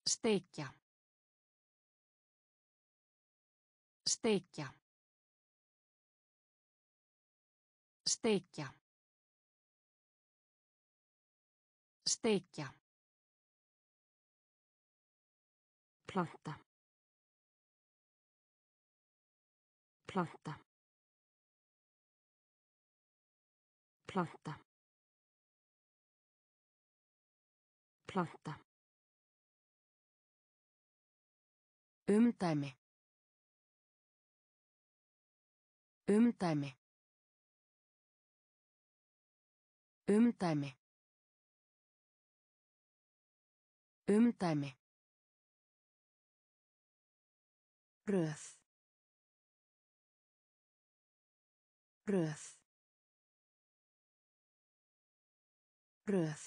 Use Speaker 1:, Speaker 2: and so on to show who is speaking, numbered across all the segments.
Speaker 1: Steikja. Steikja. Steikja. Steikja. Planta. Planta. Planta. Planta. Umdæmi. Umdæmi. Umdæmi. Umdæmi. Röð. Röð. Röð.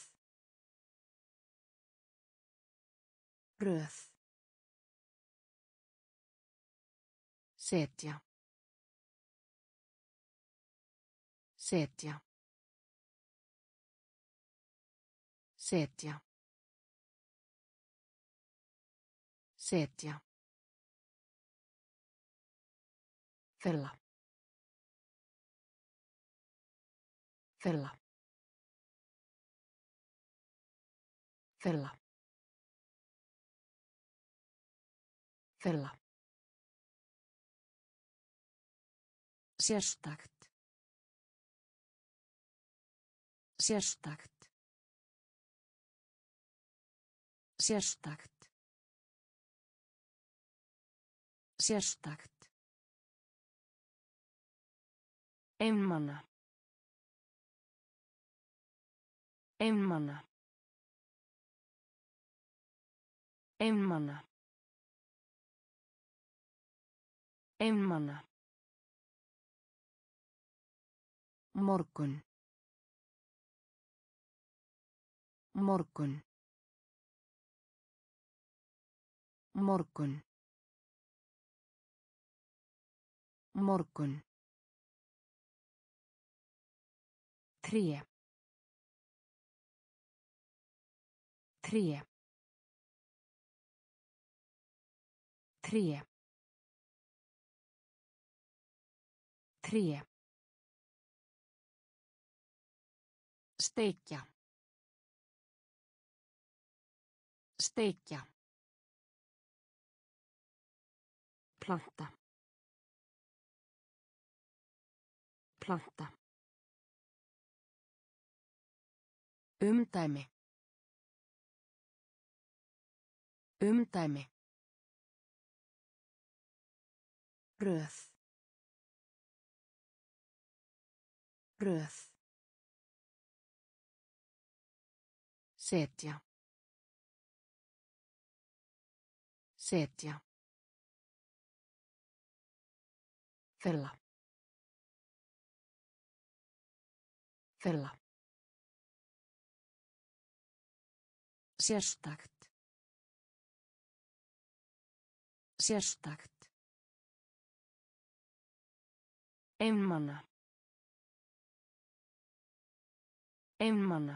Speaker 1: Röð. Setja. Setja. Setja. Setja. Fella. Fella. Fella. Fella. Sérstakt. Sérstakt. Sérstakt. Sérstakt. Einmana. Einmana. Einmana. Einmana. Morgun. Morgun. Morgun. Morgun. Tré. Tré. Tré. Tré. Steikja. Steikja. Planta. Planta. Umdæmi. Umdæmi. Röð. Röð. Setja. Setja. Fella. Fella. Sérstakt. Sérstakt. Einmana. Einmana.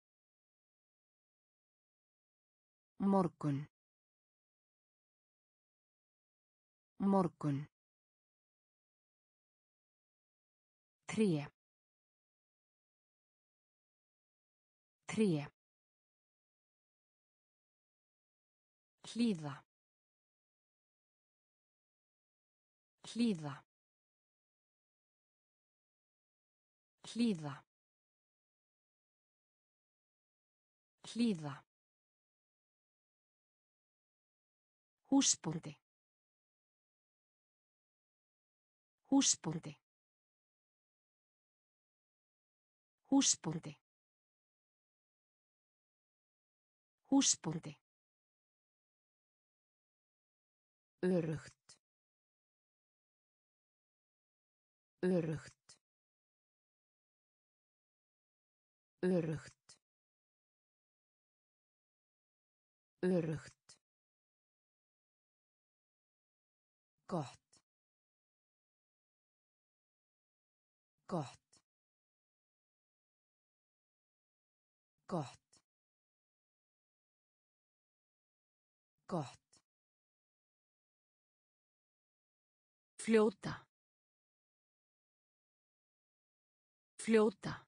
Speaker 1: Morgun. Morgun. Tré. Tré. Hlýða. Hlýða. Hlýða. Hlýða. Húsbóndi. Húsbóndi. Húsbóndi. Húsbóndi. Öruggt. Öruggt. Öruggt. Öruggt. Gott. Gott. Gott. Gott. Fljóta. Fljóta.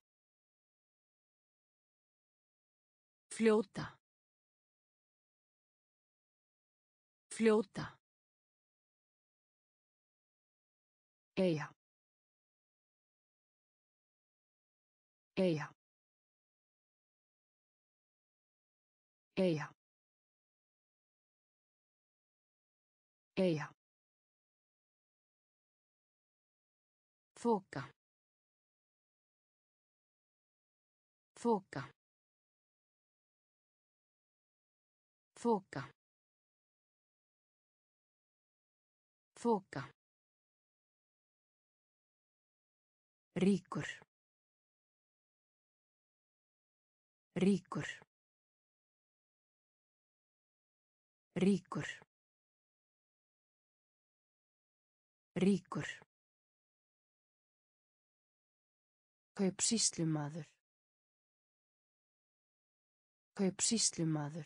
Speaker 1: Fljóta. Fljóta. Eyja. Eyja. Eyja. Eyja. Þoka. Þoka. Þoka. Þoka. Ríkur. Ríkur. Ríkur. Ríkur. Kaupsýslumaður. Kaupsýslumaður.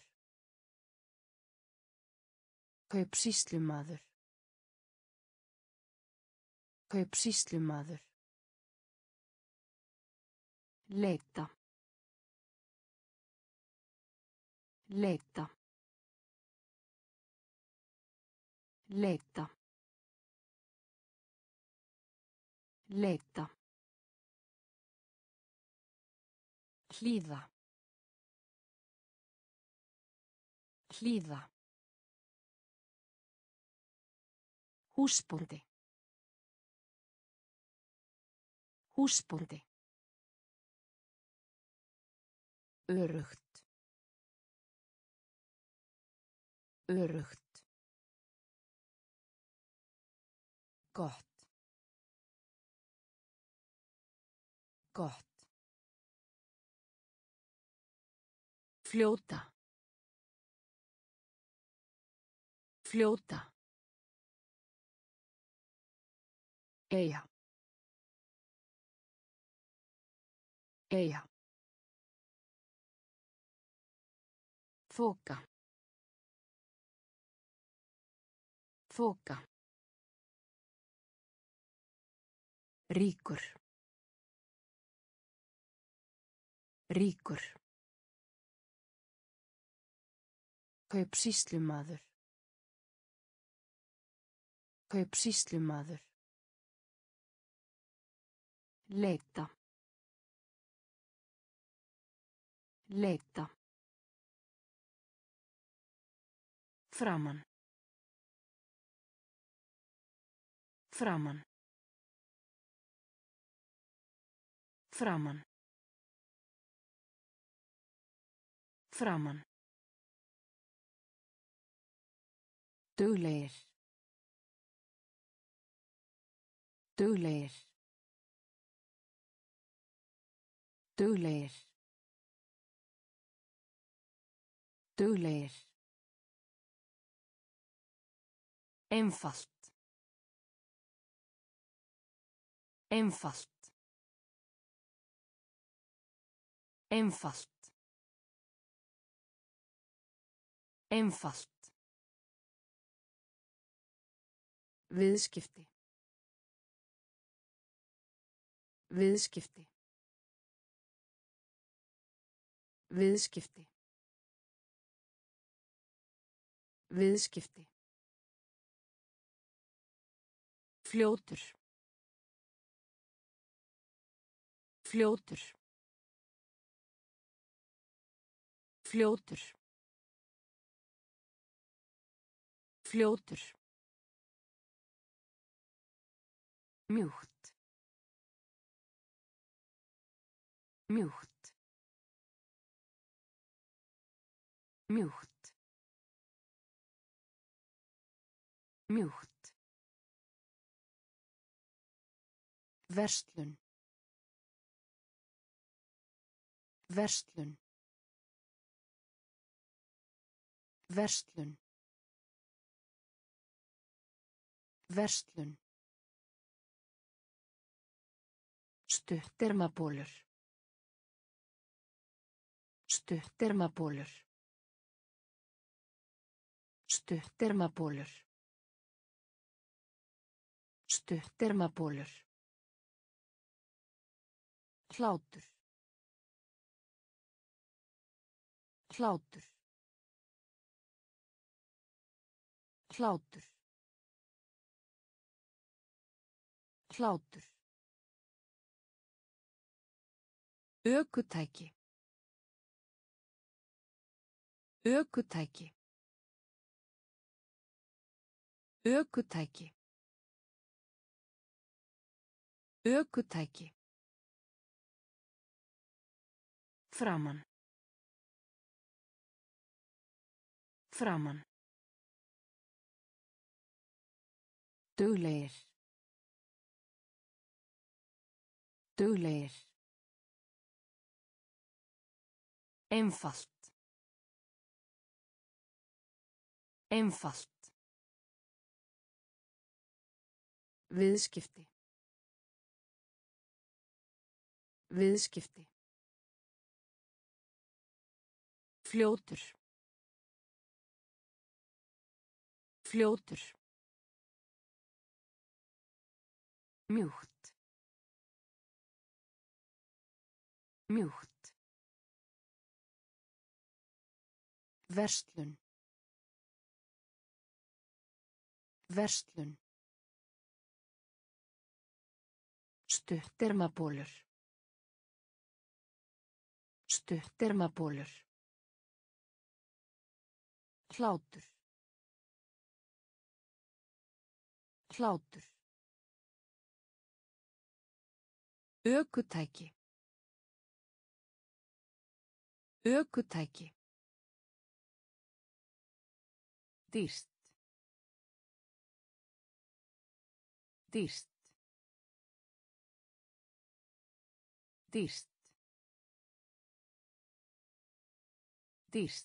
Speaker 1: Kaupsýslumaður. Kaupsýslumaður. Leita. Leita. Leita. Leita. Hlýða. Hlýða. Húsbóndi. Húsbóndi. Öruggt. Öruggt. Gott. Gott. Fljóta. Fljóta. Eyja. Eyja. Þoka. Þoka. Ríkur. Ríkur. Kaupsýslumaður. Kaupsýslumaður. Leita. Leita. Framan. Framan. Framan. Framan. Duglegir. Duglegir. Duglegir. Duglegir. Einfalt. Einfalt. Einfalt. Einfalt. Viðskipti. Viðskipti. Viðskipti. Viðskipti. Fljótur. Fljótur. Fljótur. Fljótur. Mjúkt. Mjúkt. Mjúkt. Mjúkt. Verslun. Verslun. Verslun. Verslun. Stuttermabólur. Stuttermabólur. Stuttermabólur. Stuttermabólur. Hlátur. Hlátur. Hlátur. Hlátur. Ökutæki. Ökutæki. Ökutæki. Ökutæki. Framan. Framan. Duglegir. Duglegir. Einfalt. Einfalt. Viðskipti. Viðskipti. Fljótur. Fljótur. Mjúkt. Mjúkt. Verslun. Verslun. Stuttermabólur. Stuttermabólur. Hlátur. Hlátur. Ökutæki. Ökutæki. Dýrt. Dýrt. Dýrt. Dýrt.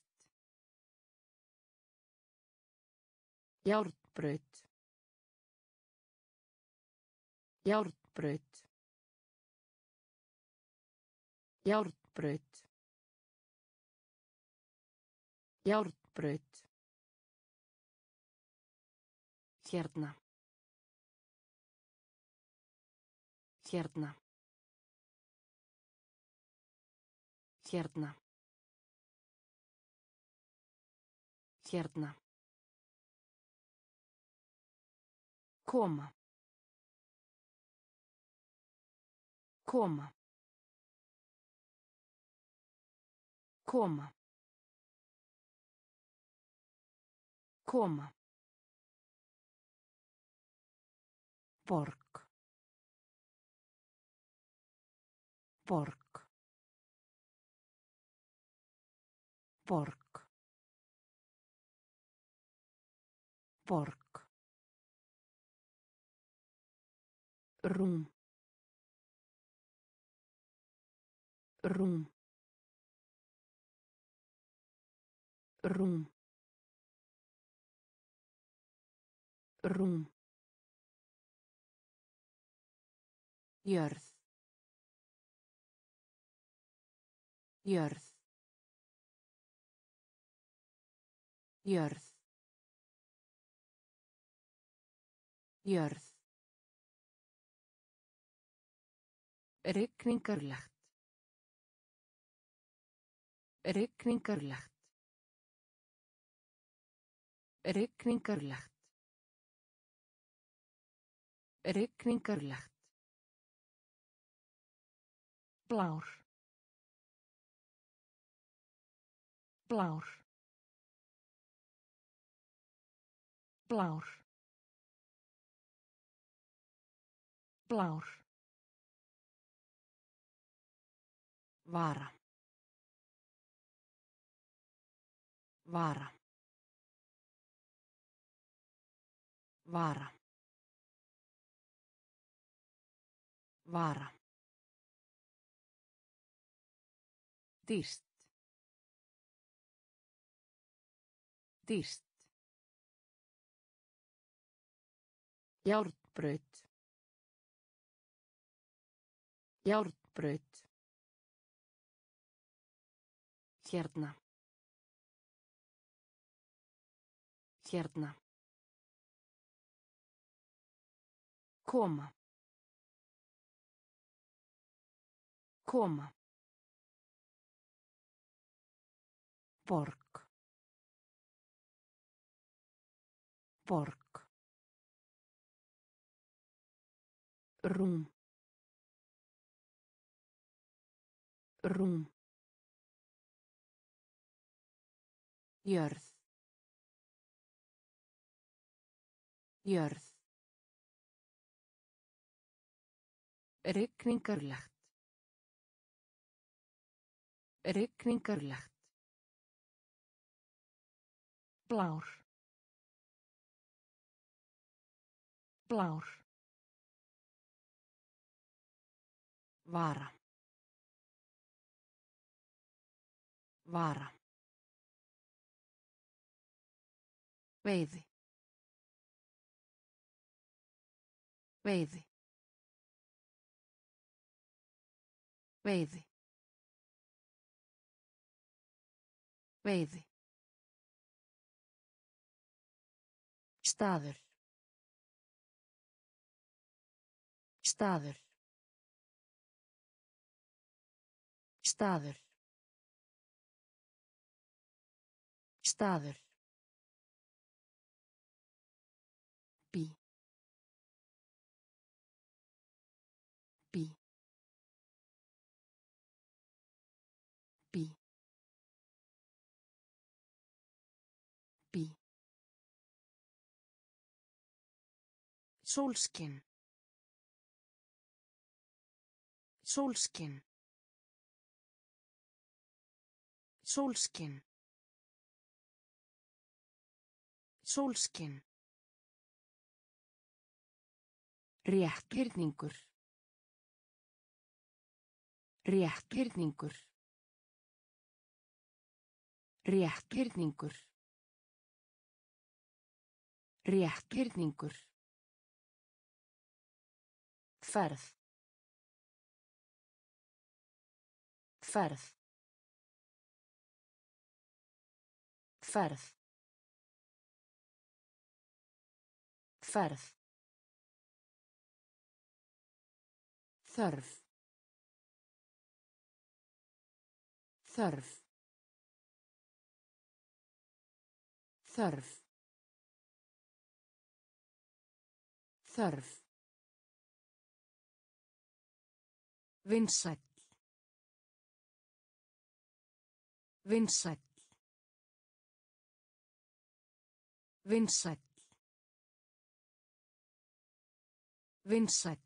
Speaker 1: Járnbraut. Járnbraut. Járnbraut. Járnbraut. Hérna. Hérna. Hérna. Hérna. Koma. Koma. Koma. Koma. Borg. Borg. Borg. Borg. Rúm. Rúm. Rúm. Rúm. Jörð. Jörð. Jörð. Jörð. Rigningarlegt. Rigningarlegt. Rigningarlegt. Rigningarlegt. Blár. Blár. Blár. Blár. Vara. Vara. Vara. Vara. Dýrt. Dýrt. Járnbraut. Járnbraut. Hérna. Hérna. Koma. Koma. Borg. Borg. Rúm. Rúm. Jörð. Jörð. Rigningarlegt. Rigningarlegt. Blár. Blár. Vara. Vara. Veiði. Veiði. Veiði. Veiði. Staður. Staður. Staður. Staður. Bí. Bí. Bí. Bí. Sólskin. Sólskin. Sólskin. Sólskin. Rétthyrningur. Rétthyrningur. Rétthyrningur. Rétthyrningur. Ferð. Ferð. Ferð. Ferð. Þörf. Þörf. Þörf. Þörf. Vinsæll. Vinsæll. Vinsæll. Vinsæll.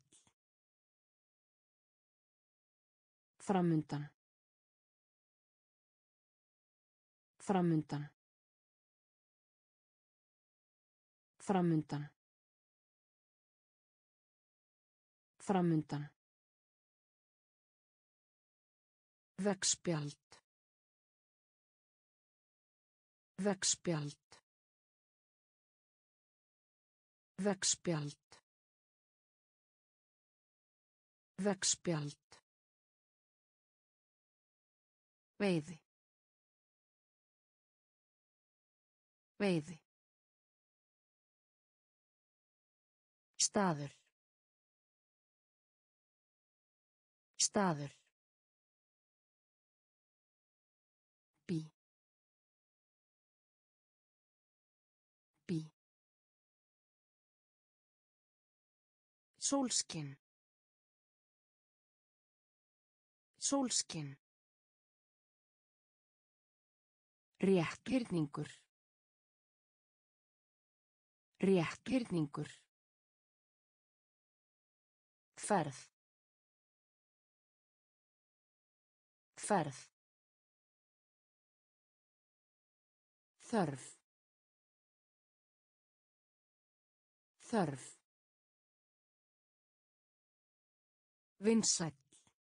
Speaker 1: Framundan. Framundan. Framundan. Framundan. Veggspjald. Veggspjald. Veggspjald. Veggspjald. Veiði. Veiði. Staður. Staður. Bí. Bí. Sólskin. Sólskin. Rétthyrningur. Rétthyrningur. Ferð. Ferð. Þörf. Þörf. Vinsæll.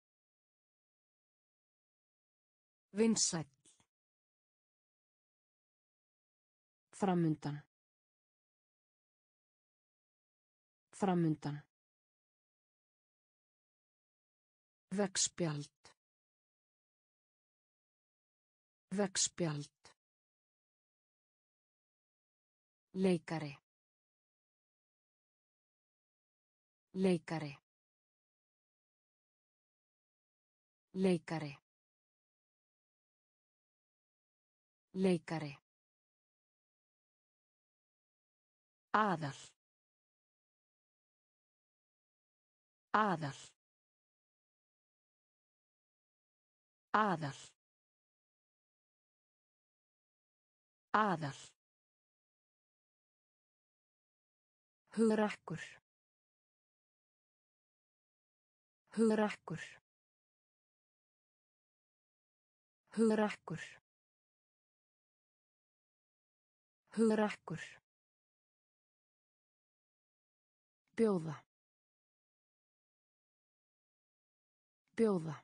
Speaker 1: Vinsæll. Framundan. Framundan. Veggspjald. Veggspjald. Leikari. Leikari. Leikari. Leikari. Aðal. Aðal. Aðal. Aðal. Hugrakkur. Hugrakkur. Hugrakkur. Hugrakkur. Bjóða. Bjóða.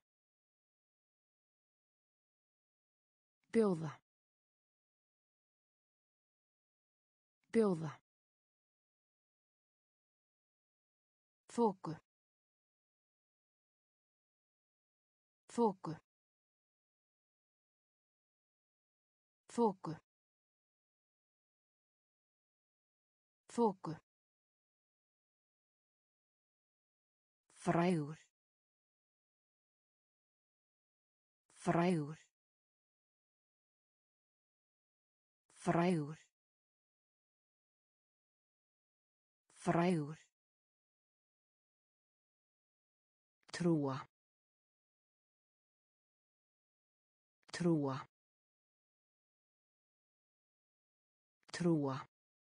Speaker 1: Bjóða. Bjóða. Þoku. Þoku. Þoku. Þoku. Frægur. Frægur. Frægur. Frægur. Trúa. Trúa. Trúa.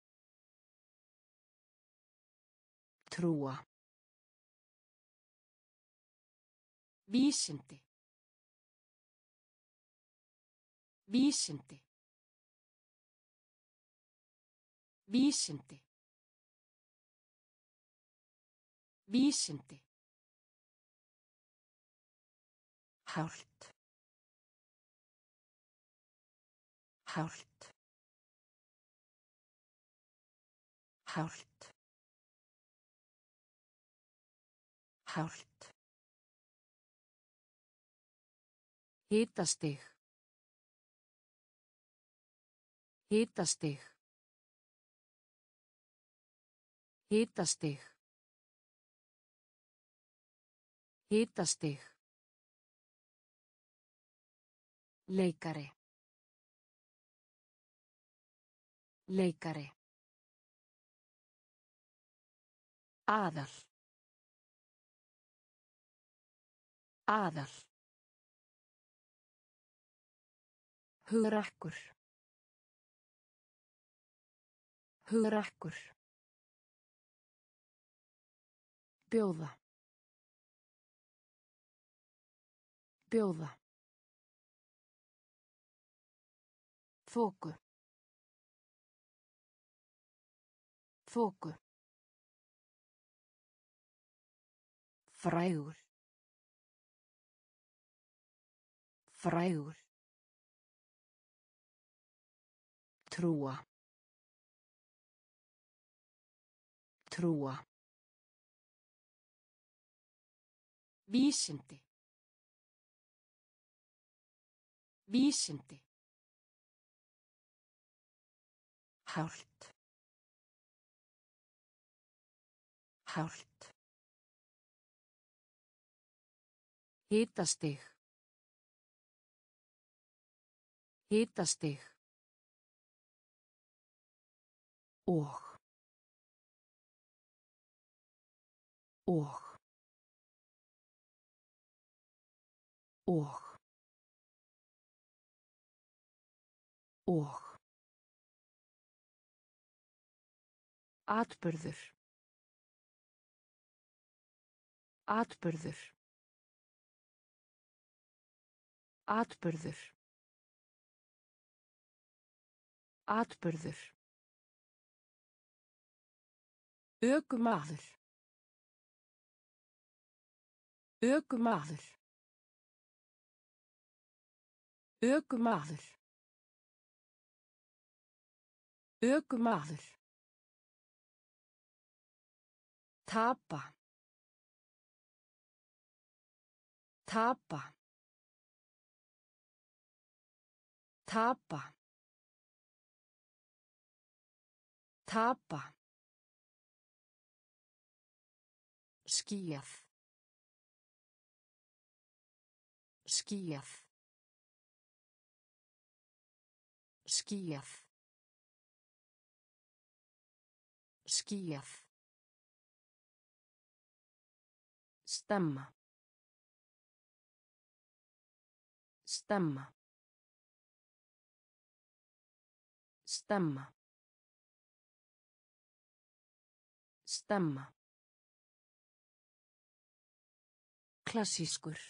Speaker 1: Trúa. Vísindi. Vísindi. Vísindi. Vísindi. Hált. Hált. Hált. Hált. Hitastig. Hitastig. Hitastig. Hitastig. Leikari. Leikari. Aðal. Aðal. Hugrakkur. Hugrakkur. Bjóða. Bjóða. Þoku. Þoku. Frægur. Frægur. Trúa. Trúa. Vísindi. Vísindi. Hált. Hált. Hitastig. Hitastig. Og. Og. Og. Og. Atburður. Atburður. Atburður. Atburður. Ökumaður. Ökumaður. Ökumaður. Ökumaður. Tapa. Tapa. Tapa. Tapa. Skýjað. Skýjað. Skýjað. Skýjað. Stemma. Stemma. Stemma. Stemma. Klassískur.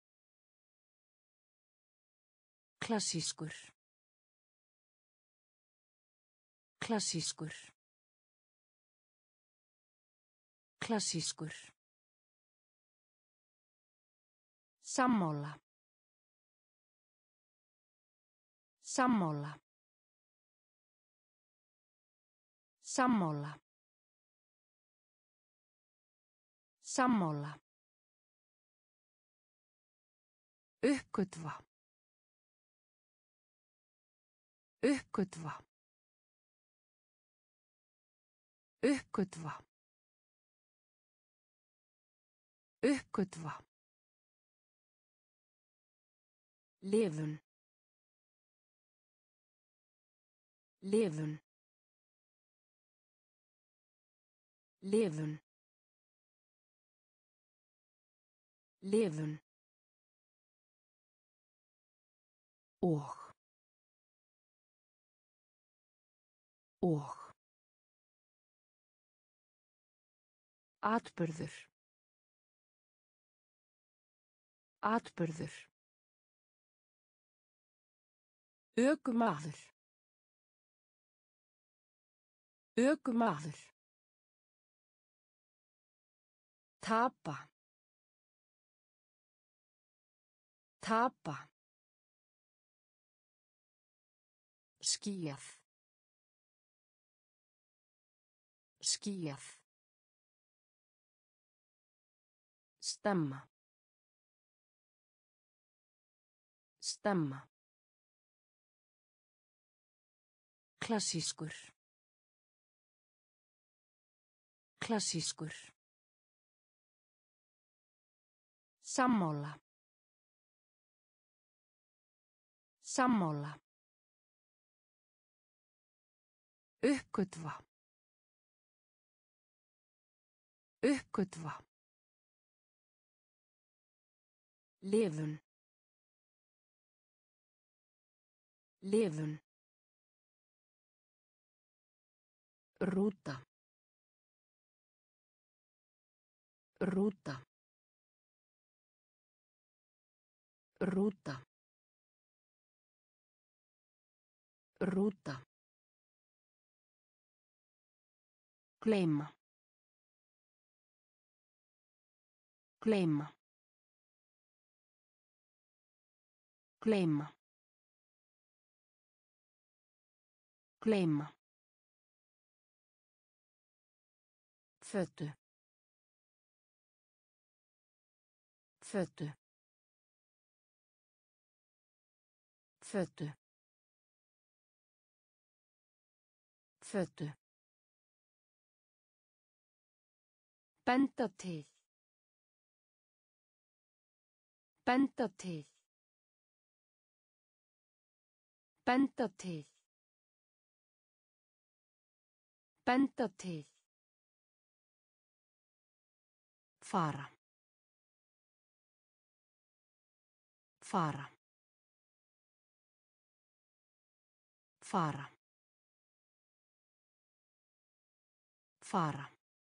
Speaker 1: Klassískur. Klassískur. Klassískur. Sammála. Sammála. Sammála. Sammála. Uppgötva. Uppgötva. Uppgötva. Uppgötva. Lifun. Lifun. Lifun. Lifun. Og. Og. Atburður. Atburður. Ökumaður. Ökumaður. Tapa. Tapa. Skýjað. Skýjað. Stemma. Stemma. Klassískur. Klassískur. Sammála. Sammála. Uppgötva. Uppgötva. Lifun. Lifun. Rúta. Rúta. Rúta. Rúta. Gleyma. Gleyma. Gleyma. Gleyma. Fötu. Fötu. Fötu. Fötu. Benda til. Benda til. Benda til. Benda til. Fara. Fara. Fara. Fara.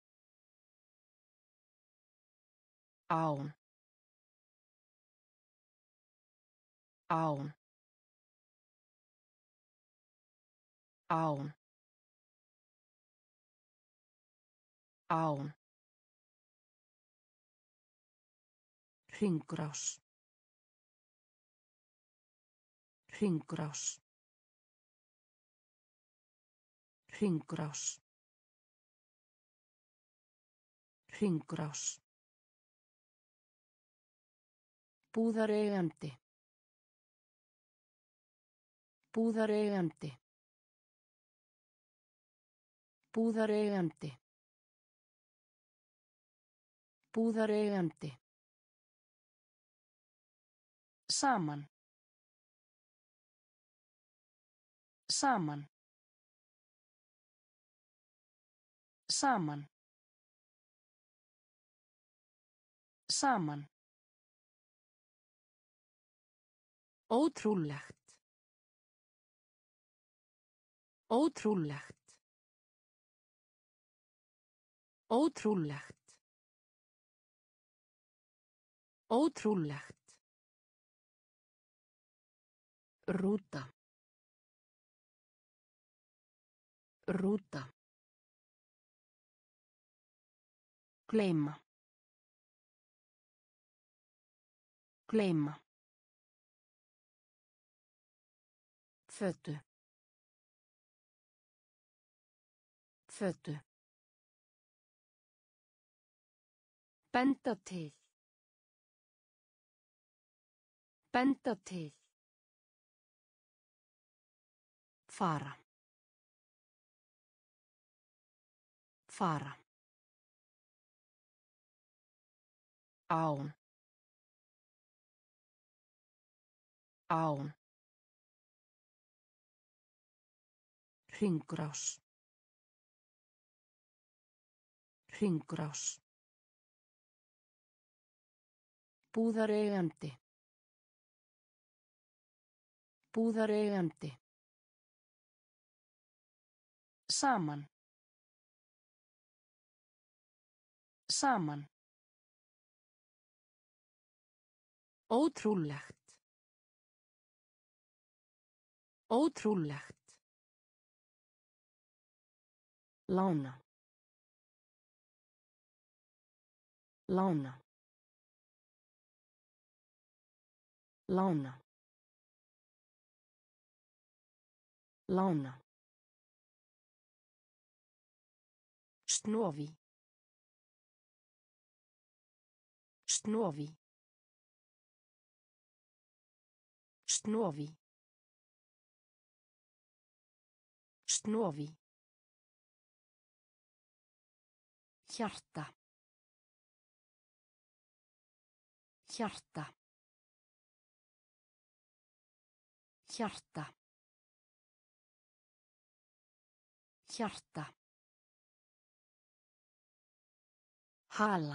Speaker 1: Án. Án. Án. Án. Hringrás. Hringrás. Hringrás. Hringrás. Búðareigandi. Búðareigandi. Búðareigandi. Búðareigandi. Saman. Saman. Saman. Saman. Ótrúlegt. Ótrúlegt. Ótrúlegt. Ótrúlegt. Rúta. Rúta. Gleyma. Gleyma. Fötu. Fötu. Benda til. Benda til. Fara. Fara. Án. Án. Hringrás. Hringrás. Búðareigandi. Búðareigandi. Saman. Saman. Ótrúlegt. Ótrúlegt. Lána. Lána. Lána. Lána. Snovi. Snovi. Snovi. Snovi. Hjarta. Hjarta. Hjarta. Hjarta. Hala.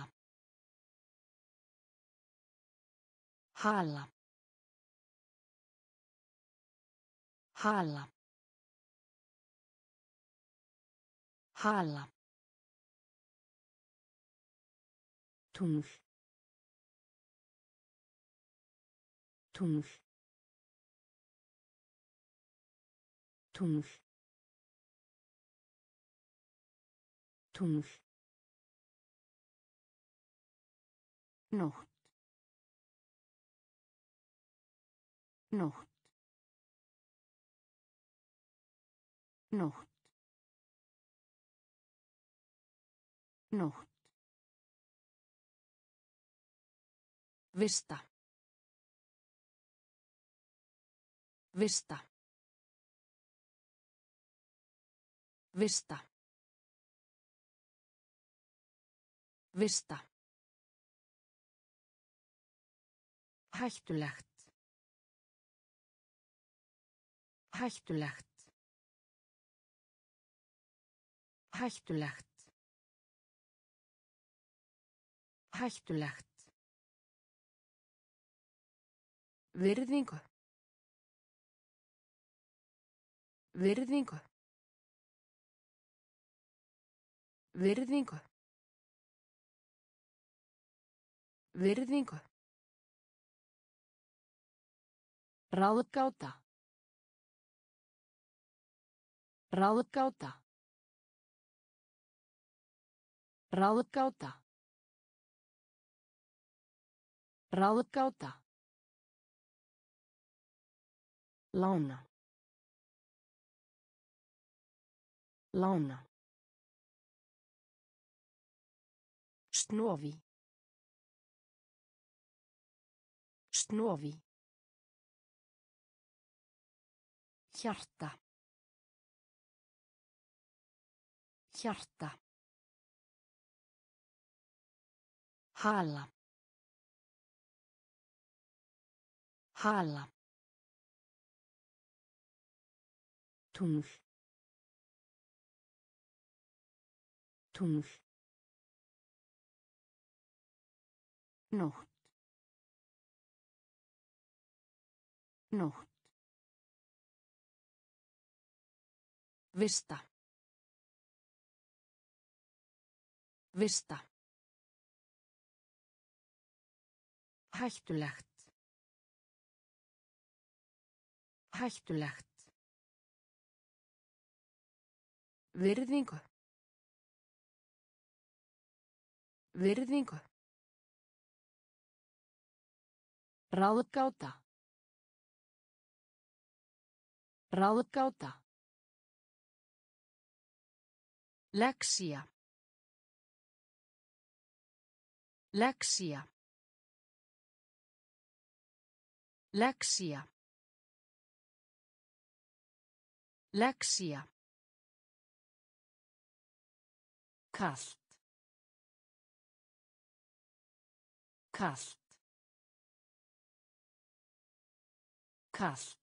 Speaker 1: Hala. Hala. Hala. Tungl. Tungl. Tungl. Tungl. Nótt. Nótt. Nótt. Nótt. Vista. Vista. Vista. Vista. Hættulegt. Hættulegt. Hættulegt. Hættulegt. Virðingu. Virðingu. Virðingu. Virðingu. Ráðgáta. Ráðgáta. Ráðgáta. Ráðgáta. Lána. Lána. Snovi. Snovi. Hjarta. Hjarta. Hala. Hala. Tungl. Tungl. Nótt. Nótt. Vista. Vista. Hættulegt. Hættulegt. Virðingu. Virðingu. Ráðgáta. Ráðgáta. Lexía. Lexía. Lexía. Lexía. Kalt. Kalt. Kalt.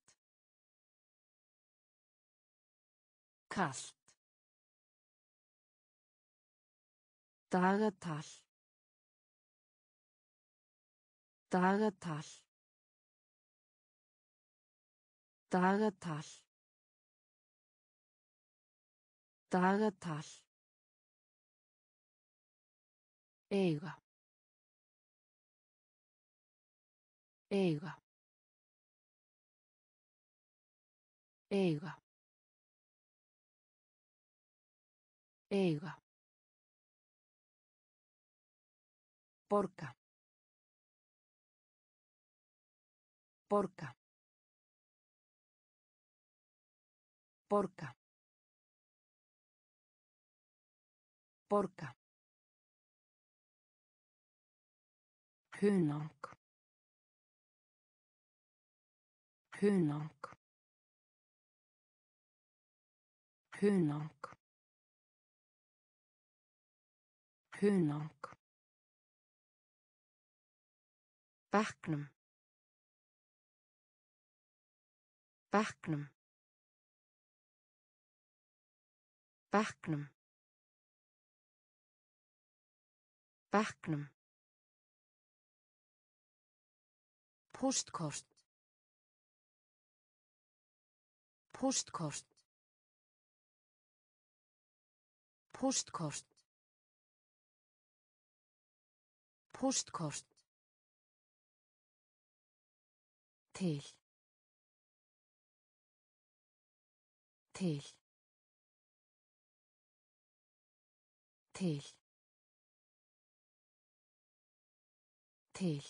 Speaker 1: Kalt. Dagatal. Dagatal. Dagatal. Dagatal. Eiga. Eiga. Eiga. Eiga. Porca. Porca. Porca. Porca. Hunang. Hunang. Hunang. Hunang. Bekknum. Bekknum. Bekknum. Bekknum. Póstkort. Póstkort. Póstkort. Póstkort. Til. Til. Til. Til.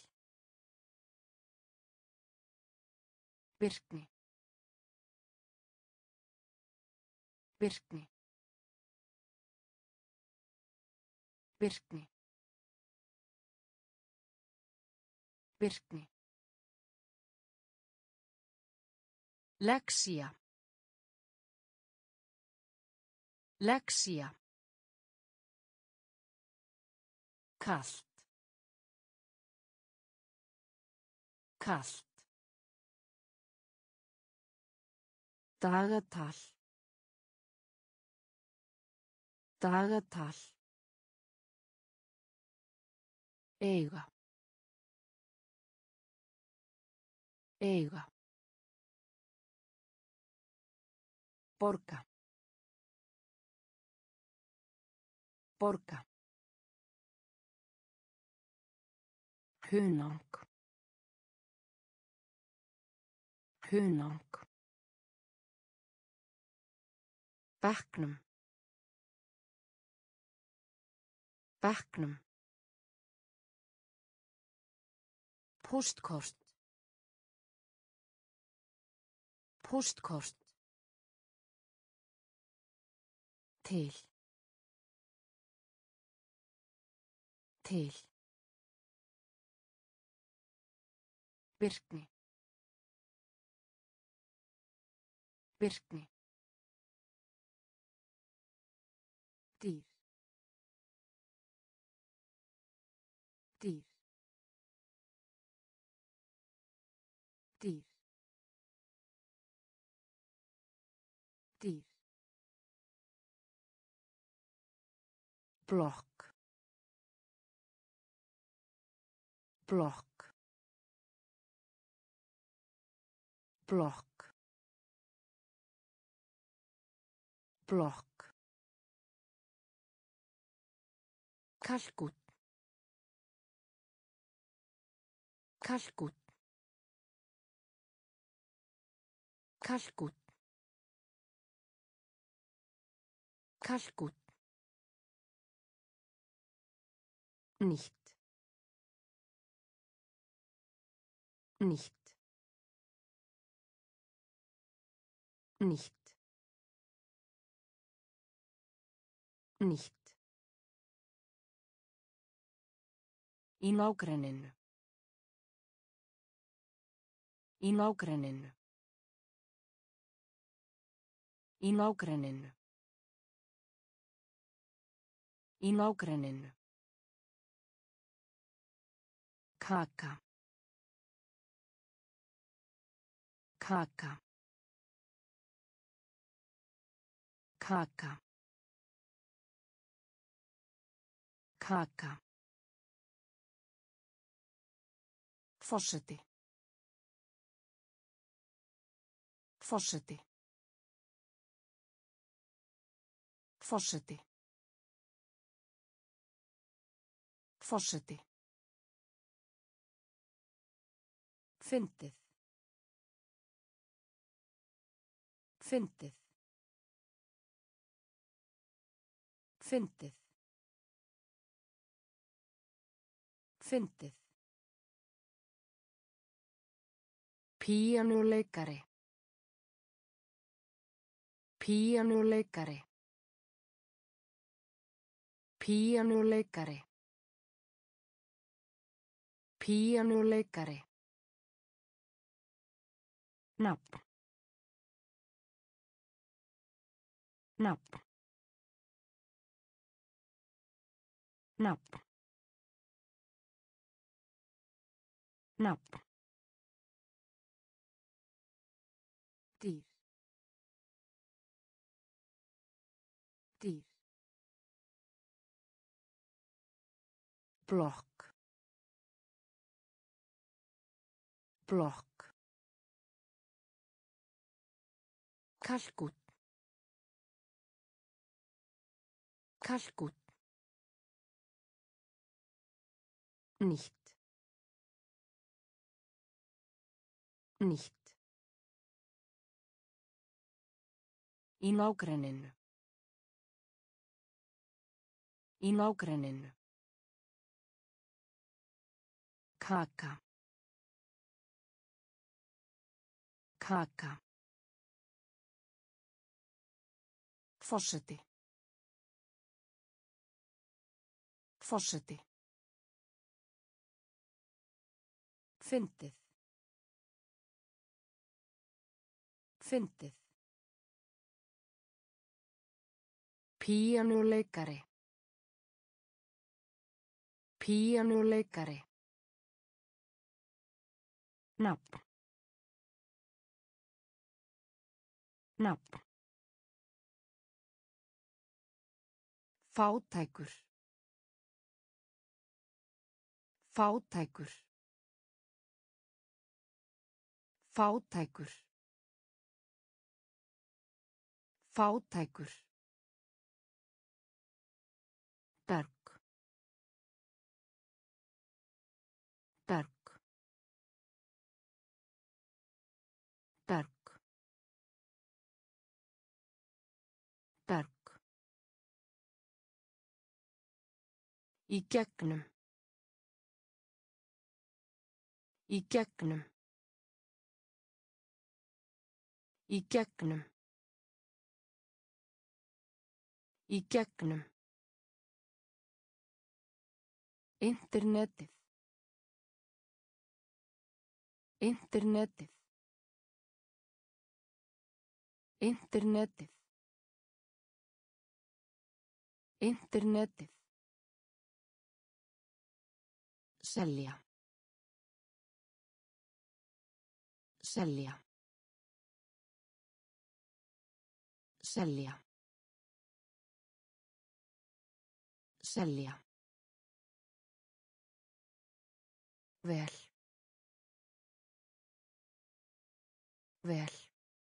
Speaker 1: Virkni. Virkni. Virkni. Virkni. Lexía. Lexía. Kalt. Kalt. Dagatal. Dagatal. Eiga. Eiga. Porca. Porca. Hunang. Hunang. Bekknum. Bekknum. Póstkort. Póstkort. Til. Til. Virkni. Virkni. dýr, dýr, dýr, dýr, blokk, blokk, blokk, blokk, kalkút, kalkút, kalkút, kalkút, nicht, nicht, nicht, nicht. Í nágrenninu. Í nágrenninu. Í nágrenninu. Í nágrenninu. Kaka. Kaka. Kaka. Kaka. Forseti. Forseti. Forseti. Forseti. Fyndið. Fyndið. Fyndið. Fyndið. Píanóleikari. Píanóleikari. Píanóleikari. Píanóleikari. Nafn. Nafn. Nafn. Nafn. Dýr. Dýr. Blokk. Blokk. Kalkút. Kalkút. Nicht. Nicht. Í nágrenninu. Í nágrenninu. Kaka. Kaka. Forseti. Forseti. Fyndið. Fyndið. Píanóleikari. Píanóleikari. Nafn. Nafn. Fátækur. Fátækur. Fátækur. Fátækur. Berg. Berg. Berg. Berg. Í gegnum. Í gegnum. Í gegnum. Í gegnum. Internetið. Internetið. Internetið. Internetið. Selja. Selja. Selja. Selja. Vel. Vel.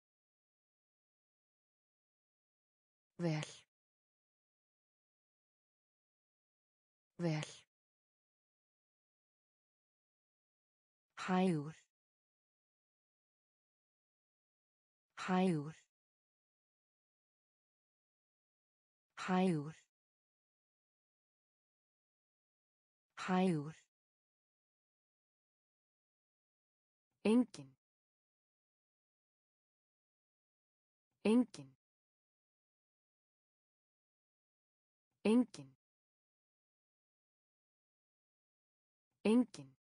Speaker 1: Vel. Vel. Hægur. Hægur. Hægur. Hægur. Engin. Engin. Engin. Engin.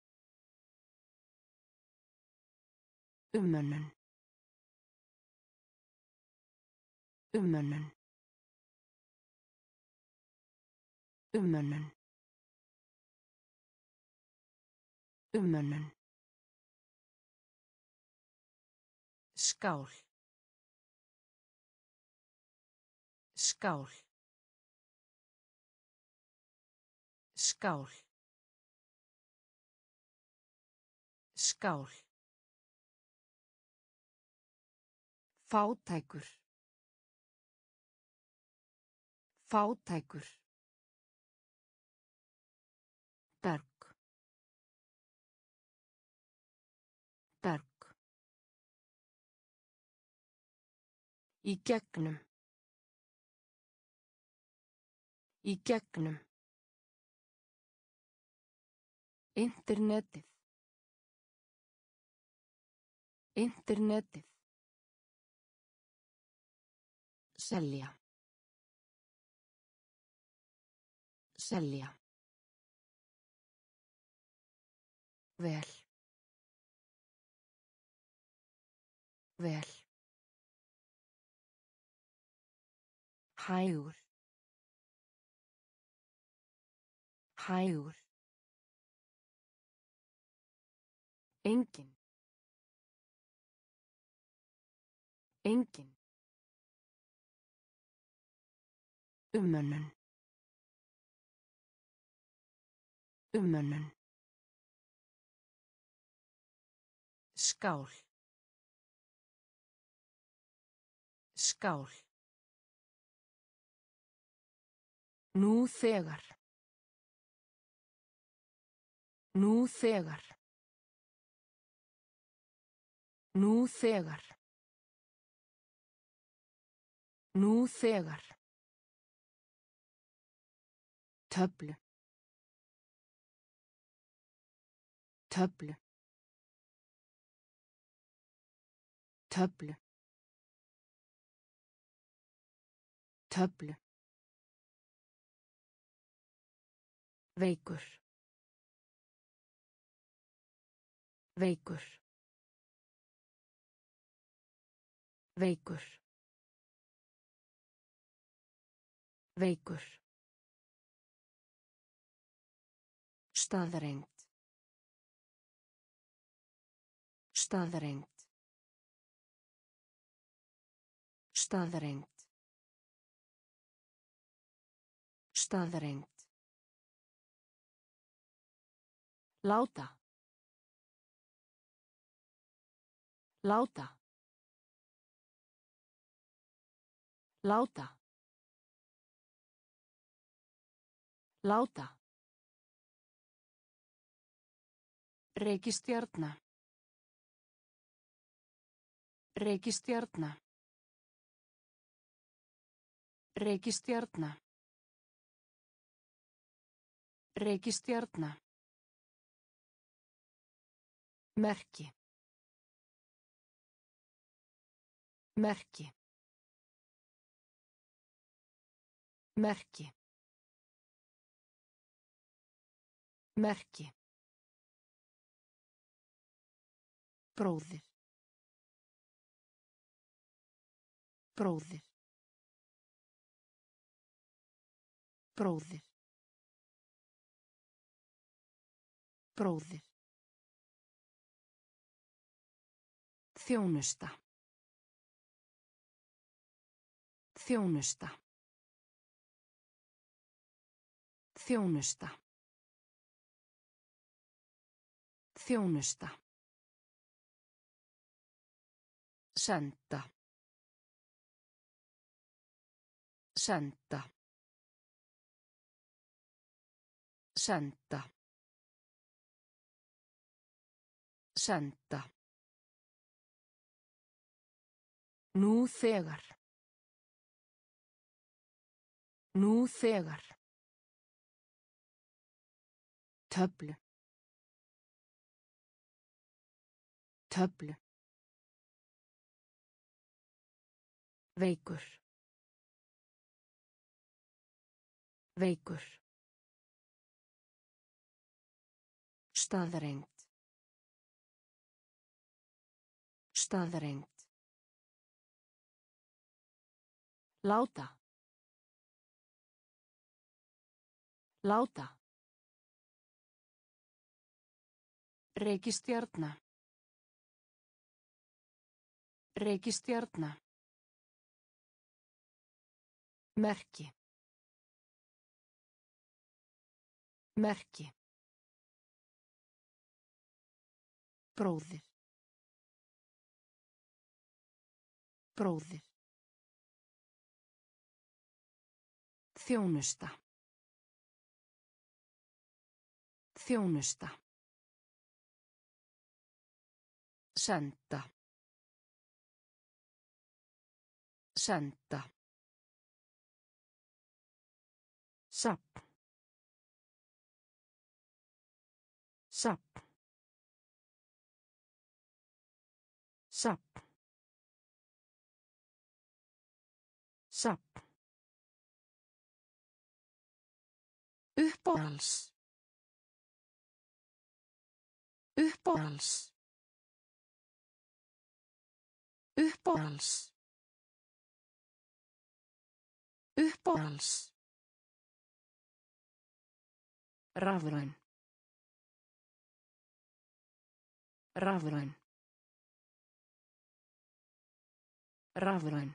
Speaker 1: Umönnun. Umönnun. Umönnun. Umönnun. Skál. Skál. Skál. Skál. Fátækur. Fátækur. Berg. Berg. Í gegnum. Í gegnum. Internetið. Internetið. Selja. Selja. Vel. Vel. Hægur. Hægur. Engin. Engin. Umönnun. Umönnun. Skál. Skál. Nú þegar. Nú þegar. Nú þegar. Nú þegar. Töflu. Töflu. Töflu. Töflu. Veikur. Veikur. Veikur. Veikur. Staðreynd. Staðreynd. Staðreynd. Staðreynd. Láta. Láta. Láta. Láta. Reikistjarna. Reikistjarna. Reikistjarna. Reikistjarna. Merki. Merki. Merki. Merki. Bróðir. Bróðir. Bróðir. Bróðir. Þjónusta. Þjónusta. Þjónusta. Þjónusta. Senda. Senda. Senda. Senda. Nú þegar. Nú þegar. Töflu. Töflu. Veikur. Veikur. Staðreynd. Staðreynd. Láta. Láta. Reikistjarna. Reikistjarna. Merki. Merki. Bróðir. Bróðir. Þjónusta. Þjónusta. Senda. Senda. Safn. Safn. Safn. Safn. Uppáhalds. Uppáhalds. Uppáhalds. Uppáhalds. Rafræn. Rafræn. Rafræn.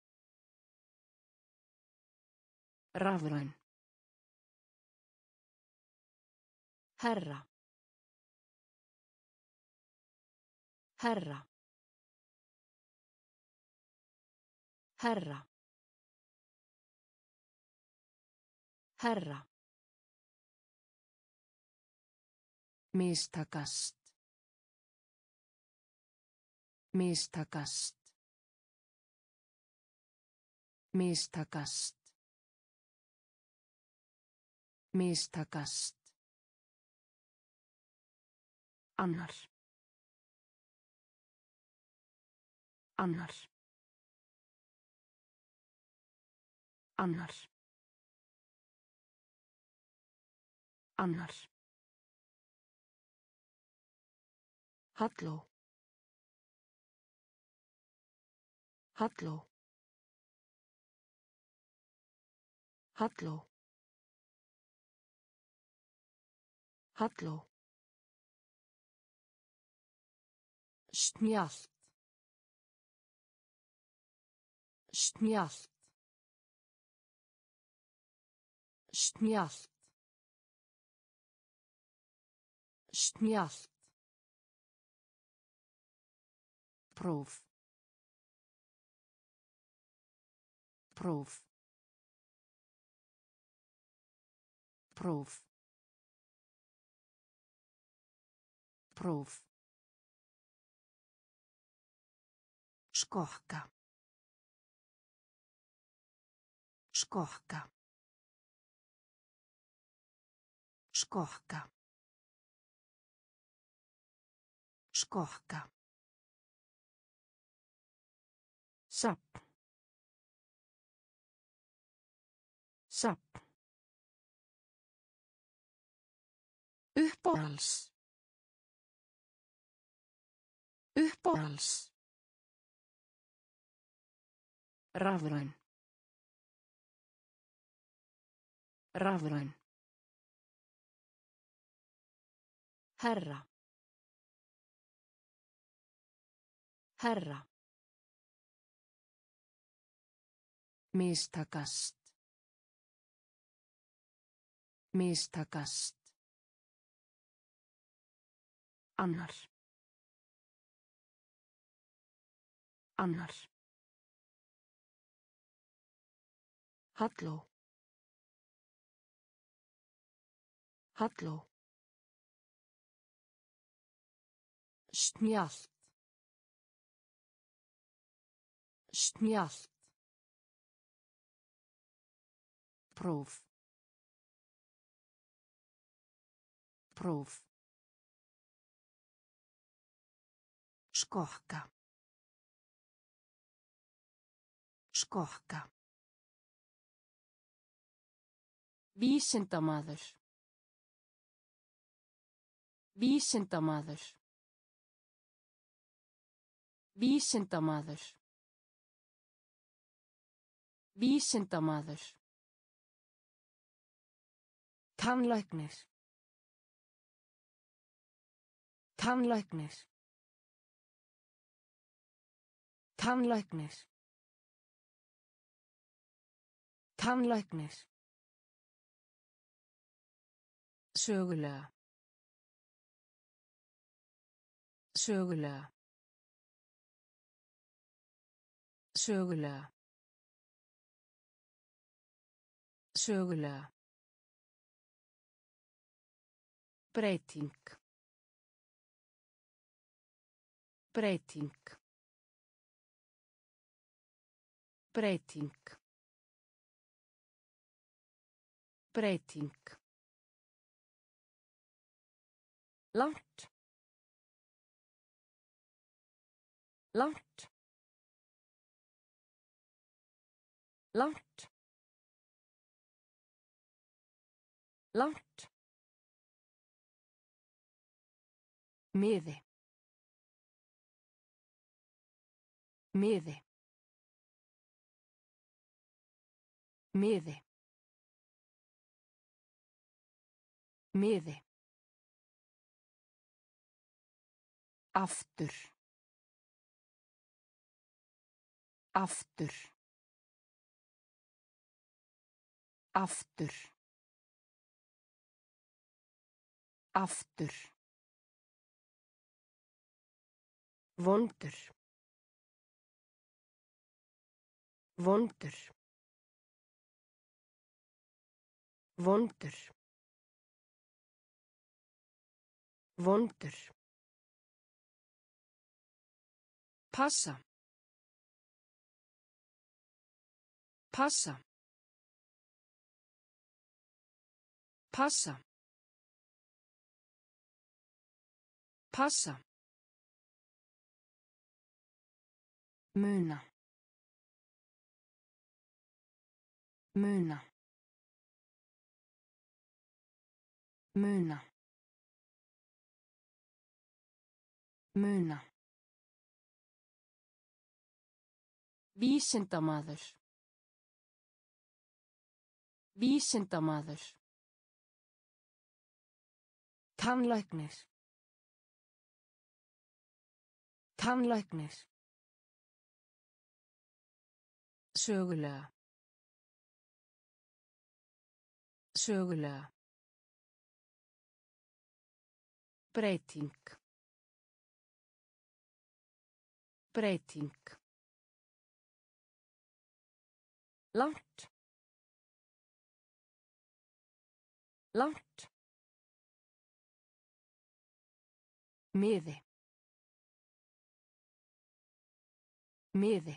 Speaker 1: Rafræn. Herra. Herra. Herra. Herra. Mistakast. Mistakast. Mistakast. Mistakast. Annar. Annar. Annar. Annar. Halló. Halló. Halló. Halló. Snjallt. Snjallt. Snjallt. Snjallt. Próf. Próf. Próf. Próf. Skokka. Skokka. Skokka. Skokka. Safn. Safn. Uppáhalds. Uppáhalds. Rafræn. Rafræn. Herra. Herra. Mistakast. Mistakast. Annar. Annar. Halló. Halló. Snjallt. Snjallt. Próf. Próf. Skokka. Skokka. Vísindamaður. Vísindamaður. Vísindamaður. Vísindamaður. Tannlæknir. Tannlæknir. Tannlæknir. Tannlæknir. Sögulega. Sögulega. Sögulega. Sögulega. Breyting. Breyting. Breyting. Breyting. Langt. Langt. Langt. Langt. Miði. Miði. Miði. Miði. Aftur. Aftur. Aftur. Aftur. Vondur. Vondur. Vondur. Vondur. Passa. Passa. Passa. Passa. Muna. Muna. Muna. Muna. Vísindamaður. Vísindamaður. Tannlæknir. Tannlæknir. Sögulega. Sögulega. Breyting. Breyting. Langt. Langt. Miði. Miði.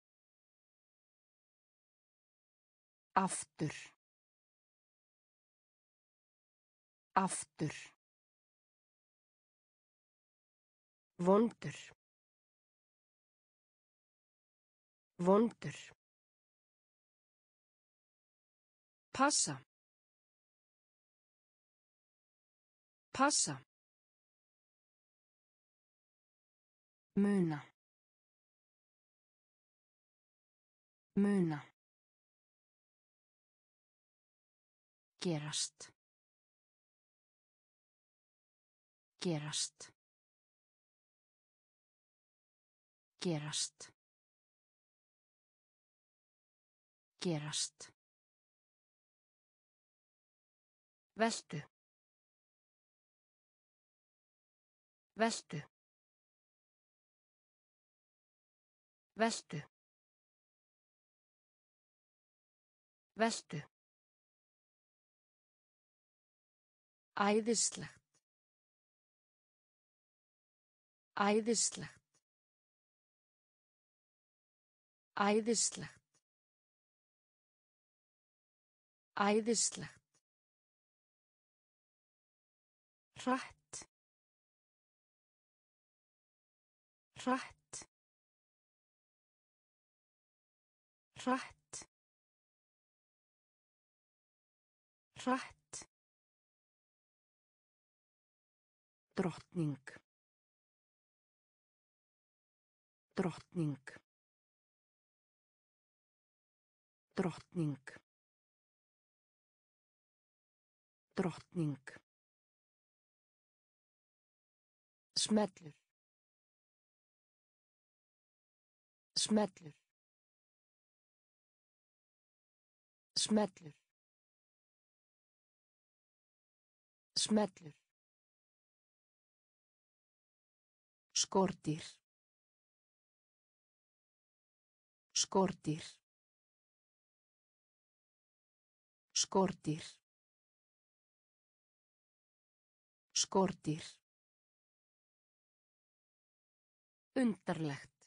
Speaker 1: Aftur. Aftur. Vondur. Vondur. Passa. Passa. Muna. Muna. Gerast. Gerast. Gerast. Gerast. Veltu. Veltu. Veltu. Veltu. Æðislegt. Æðislegt. Æðislegt. Æðislegt. Hratt. Hratt. Hratt. Hratt. Drottning. Drottning. Drottning. Drottning. Smellur. Smellur. Smellur. Smellur. Skordýr. Skordýr. Skordýr. Skordýr. Undarlegt.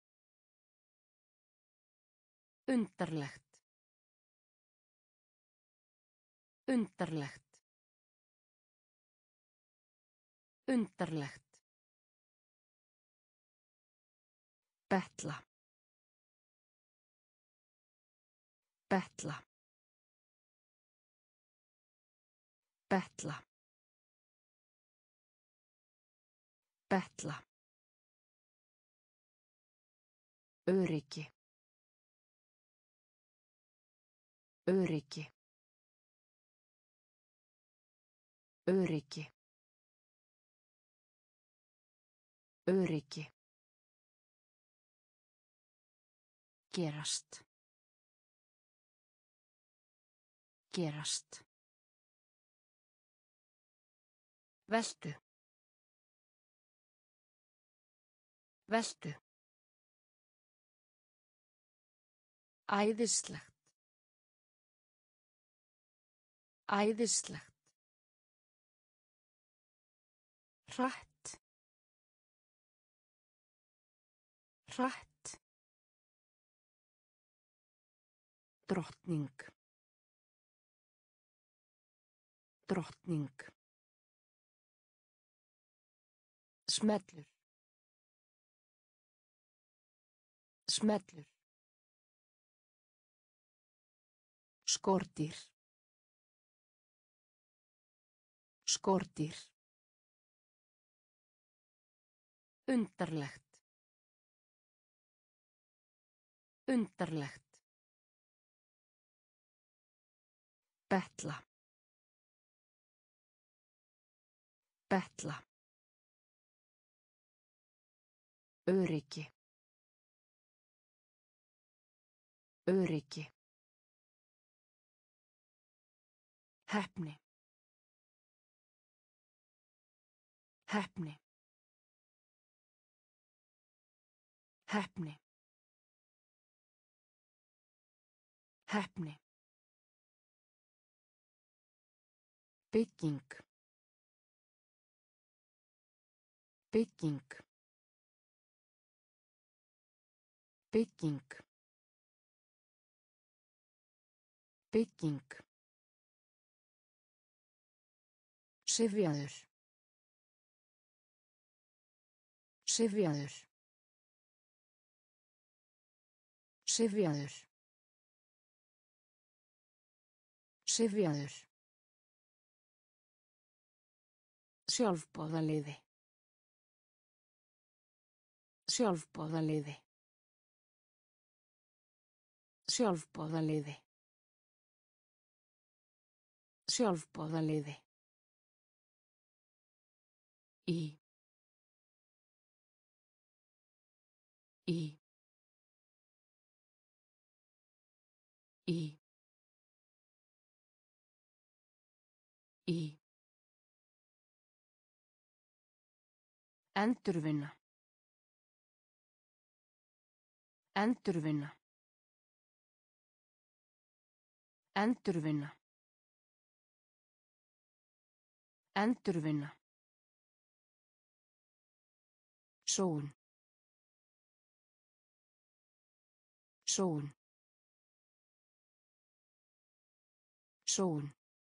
Speaker 1: Undarlegt. Undarlegt. Undarlegt. Betla. Betla. Betla. Betla. Öryggi. Öryggi. Öryggi. Öryggi. Gerast. Gerast. Veltu. Veltu. Æðislegt. Æðislegt. Hratt. Hratt. Drottning. Drottning. Smellur. Smellur. Skordýr. Skordýr. Undarlegt. Undarlegt. Betla. Betla. Öryggi. Öryggi. Heppni. Heppni. Heppni. Heppni. Bygging. Bygging. Bygging. Bygging. Syfjaður. Syfjaður. Syfjaður. Syfjaður. Sjálfboðaliði. Sjálfboðaliði. Sjálfboðaliði. Sjálfboðaliði. Í. Í. Í. Í. Endurvinna. Endurvinna. Endurvinna. Endurvinna. Sól. Sól. Sól.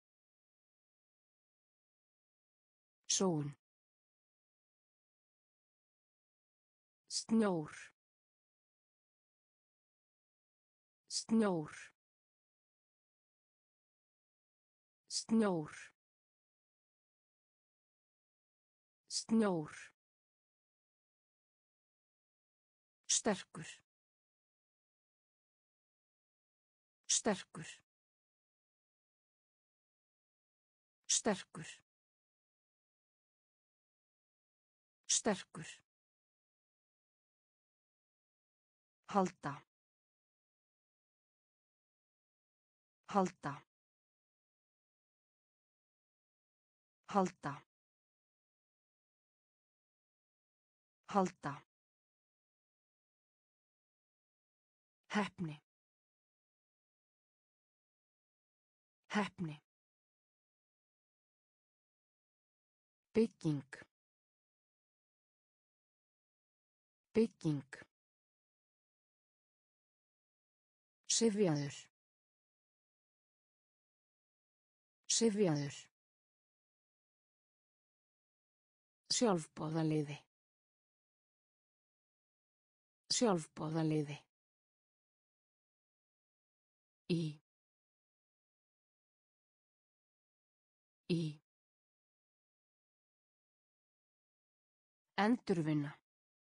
Speaker 1: Sól. Snjór. Snjór. Snjór. Snjór. Sterkur. Sterkur. Sterkur. Sterkur. Halda. Halda. Halda. Halda. Heppni. Heppni. Bygging. Bygging. Syfjaður. Syfjaður. Sjálfboðaliði. Sjálfboðaliði. Í. Í. Endurvinna.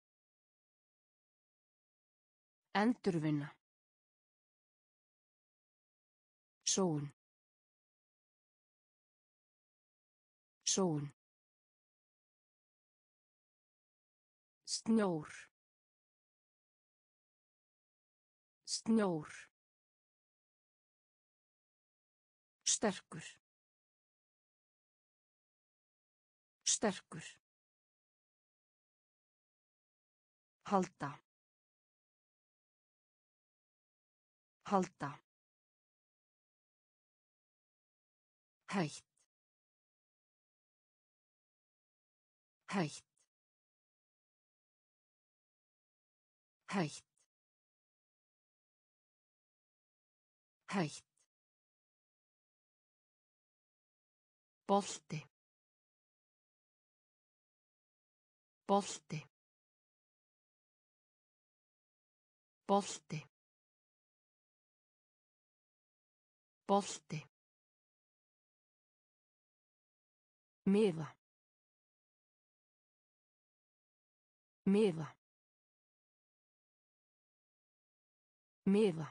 Speaker 1: Endurvinna. Sól. Sól. Snjór. Snjór. Sterkur. Sterkur. Halda. Halda. Hætt. Hætt. Hætt. Hætt. Bolti. Bolti. Bolti. Bolti. Miða. Miða. Miða.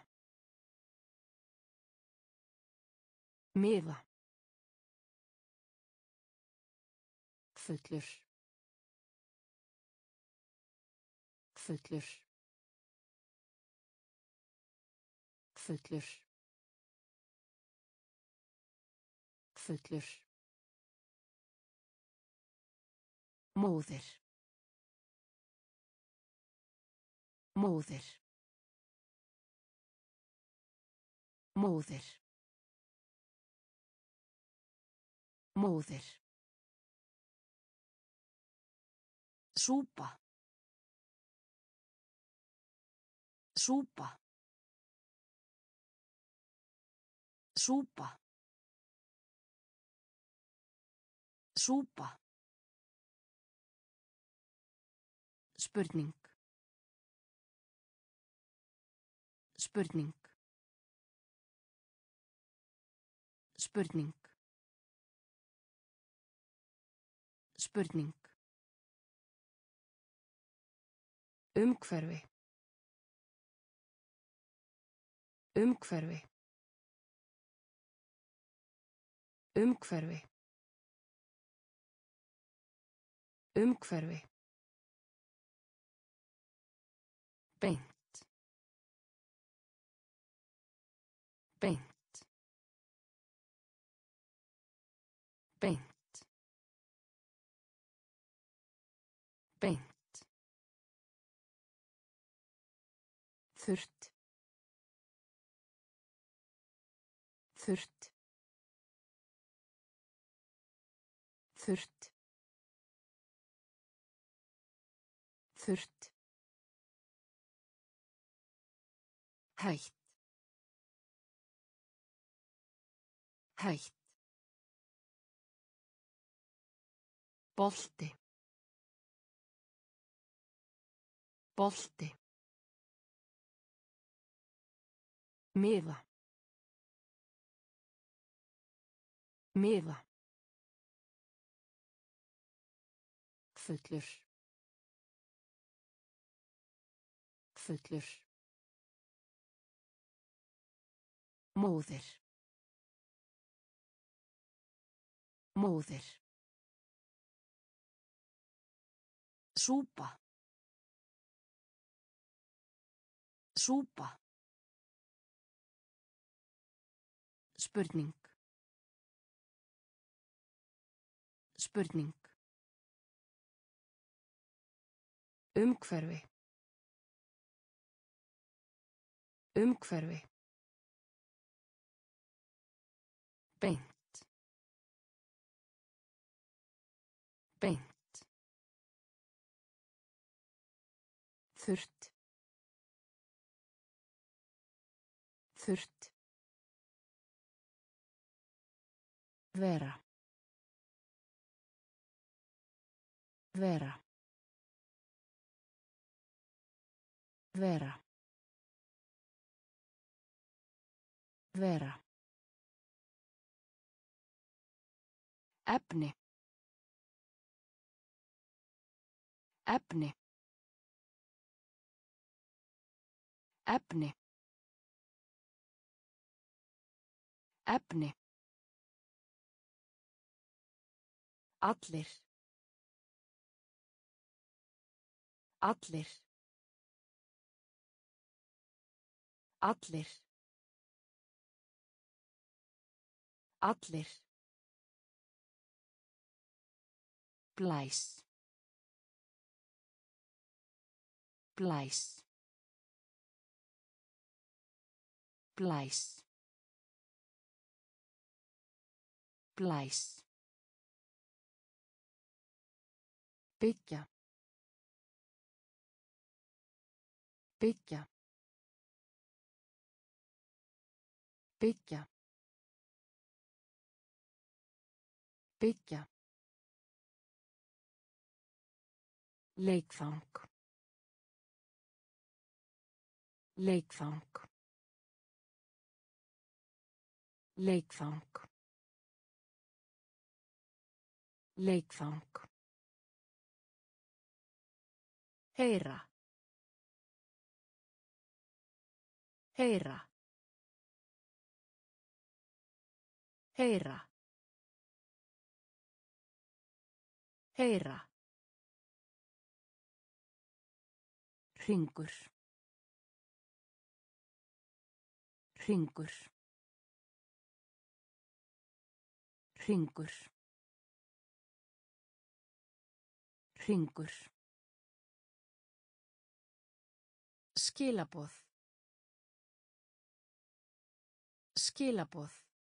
Speaker 1: Miða. Fullur. Fullur. Fullur. Fullur. Móðir. Móðir. Móðir. Móðir. Súpa. Súpa. Súpa. Súpa. Spurning. Spurning. Spurning. Spurning. Umhverfi. Umhverfi. Umhverfi. Umhverfi. Beint. Beint. Beint. Beint. Þurrt. Þurrt. Þurrt. Þurrt. Hætt. Hætt. Bolti. Bolti. Miða. Miða. Fullur. Fullur. Móðir. Móðir. Súpa. Súpa. Spurning. Spurning. Umhverfi. Umhverfi. Beint. Beint. Þurrt. Þurrt. Vera. Vera. Vera. Vera. Efni. Efni. Efni. Efni. Allir. Allir. Allir. Allir. Blæs. Blæs. Blæs. Blæs. Byggja. Byggja. Byggja. Byggja. Leikfang. Leikfang. Leikfang. Leikfang. Heyra. Heyra. Heyra. Heyra. Hringur. Hringur. Hringur. Hringur. Skilaboð. Skilaboð.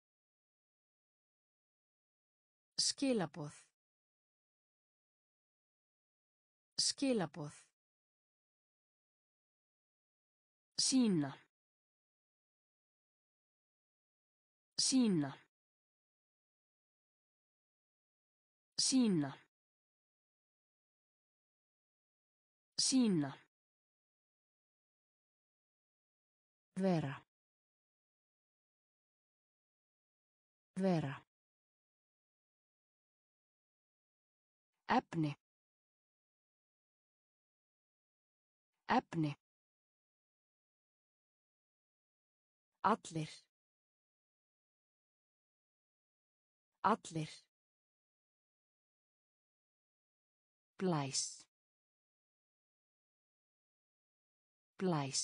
Speaker 1: Skilaboð. Skilaboð. Sýna. Sýna. Sýna. Sýna. Vera. Vera. Efni. Efni. Allir. Allir. Blæs. Blæs.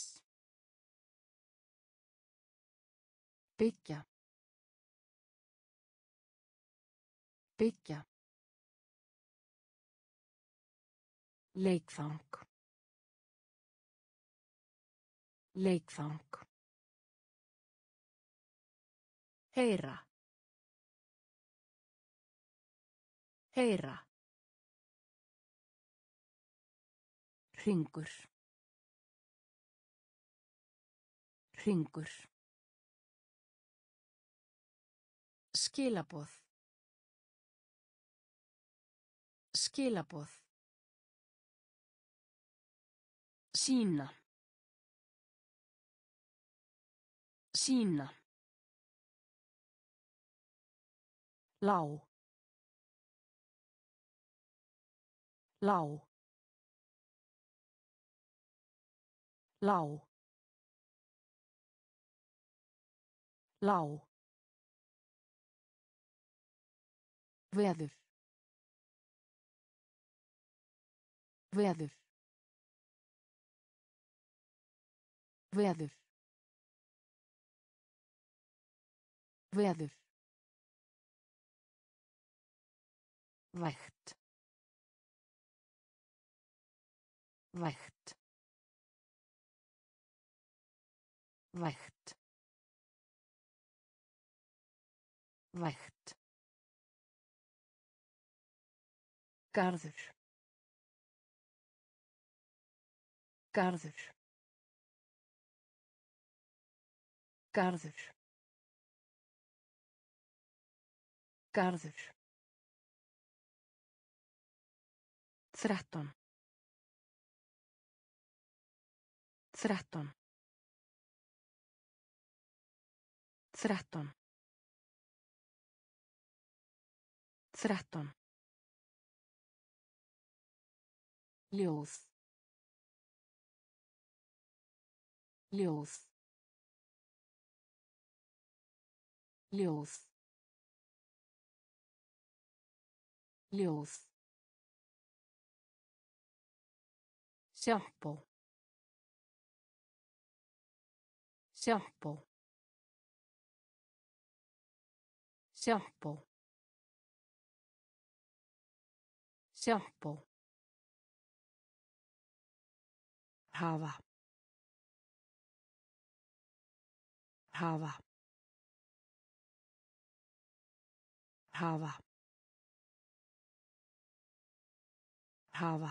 Speaker 1: Byggja. Byggja. Leikfang. Leikfang. Heyra. Heyra. Hringur. Hringur. Skilaboð. Skilaboð. Sýna. Sýna. Lá. Lá. Lá. Lá. Veður. Veður. Veður. Veður. Vægt. Vægt. Vægt. Vægt. Garður. Garður. Garður. Garður. 13. 13. 13. 13. Ljós. Ljós. Ljós. Ljós. Sjampó. Sjampó. Sjampó. Sjampó. Hafa. Hafa. Hafa. Hafa.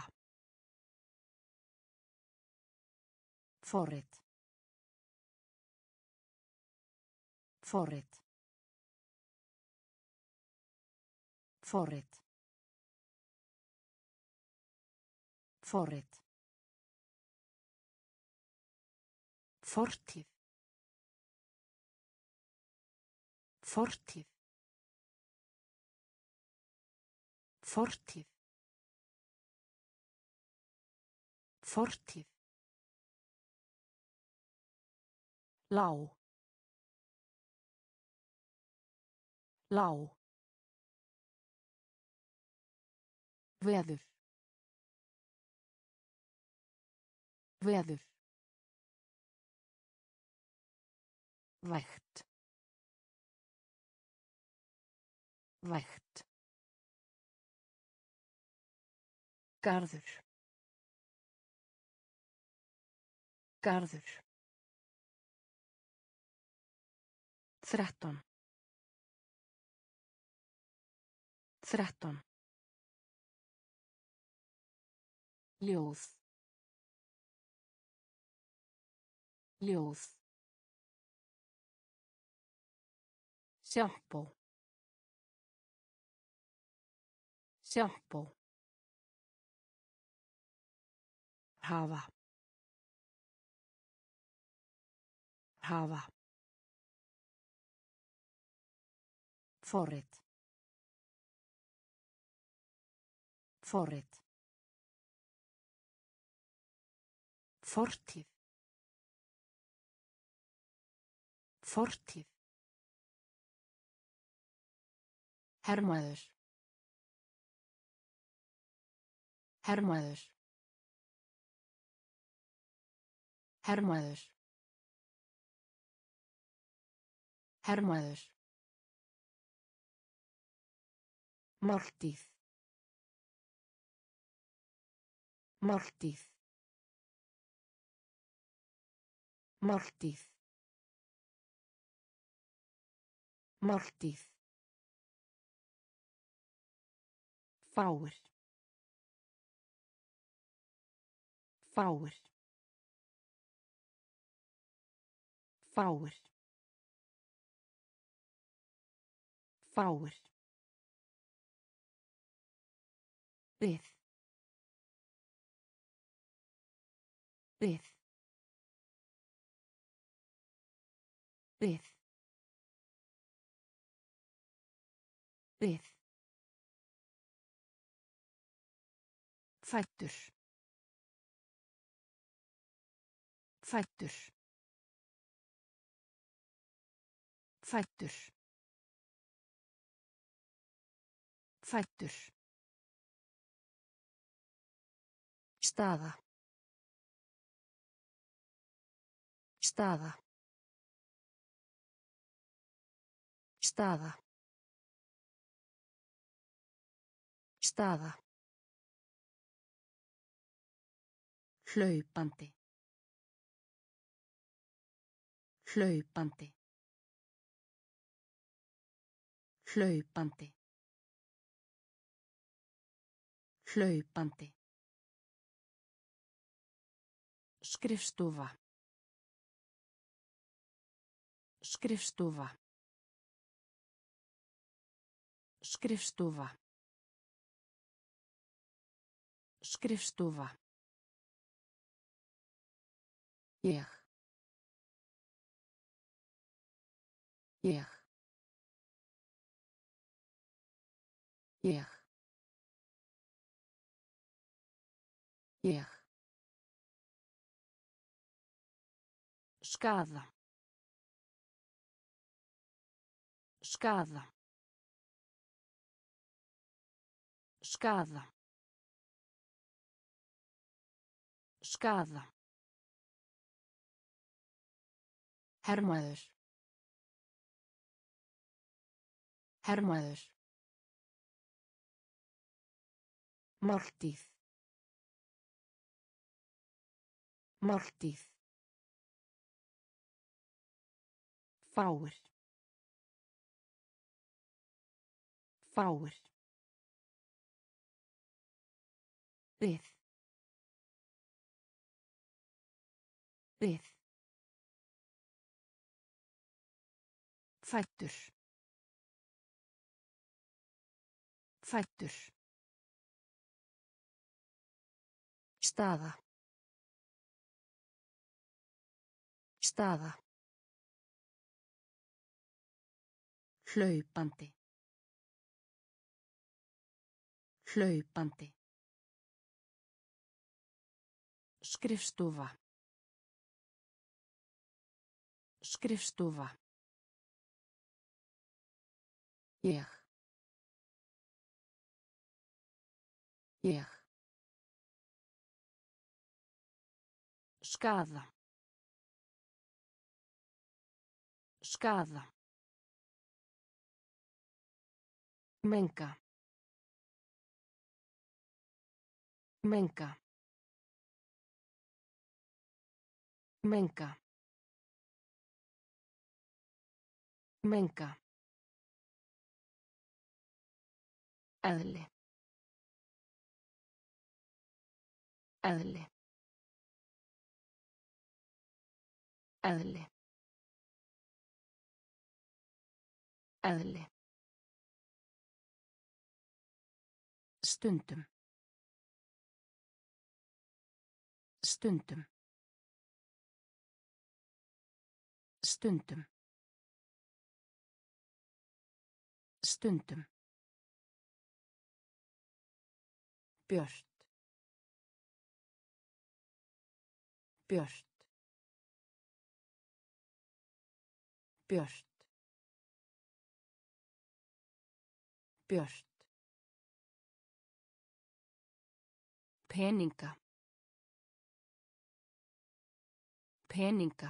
Speaker 1: Forrit. Forrit. Forrit. Forrit. Fortíð. Fortíð. Fortíð. Fortíð. Lá. Lá. Veður. Veður. Vægt. Vægt. Garður. Garður. 13. 13. Ljós. Ljós. Sjampó. Sjampó. Hafa. Hafa. Forrit. Forrit. Fortíð. Fortíð. Hermaður. Hermaður. Hermaður. Hermaður. Máltíð. Máltíð. Máltíð. Máltíð. Fáir. Fáir. Fáir. Fáir. Við. Við. Við. Við. Fæddur. Fæddur. Fæddur. Fæddur. Staða. Staða. Staða. Staða. Hlaupandi. Hlaupandi. Hlaupandi. Hlaupandi. Skrifstofa. Skrifstofa. Skrifstofa. Skrifstofa. Ég. Ég. Ég. Ég. Skaða. Skaða. Skaða. Skaða. Hermaður. Hermaður. Máltíð. Máltíð. Fáir. Fáir. Við. Við. Fæddur. Fæddur. Staða. Staða. Hlaupandi. Hlaupandi. Skrifstofa. Skrifstofa. Ég. Ég. Skaða. Skaða. Menga. Menga. Menga. Menga. Eðli. Eðli. Eðli. Eðli. Stundum. Stundum. Stundum. Stundum. Björt. Björt. Björt. Björt. Peninga. Peninga.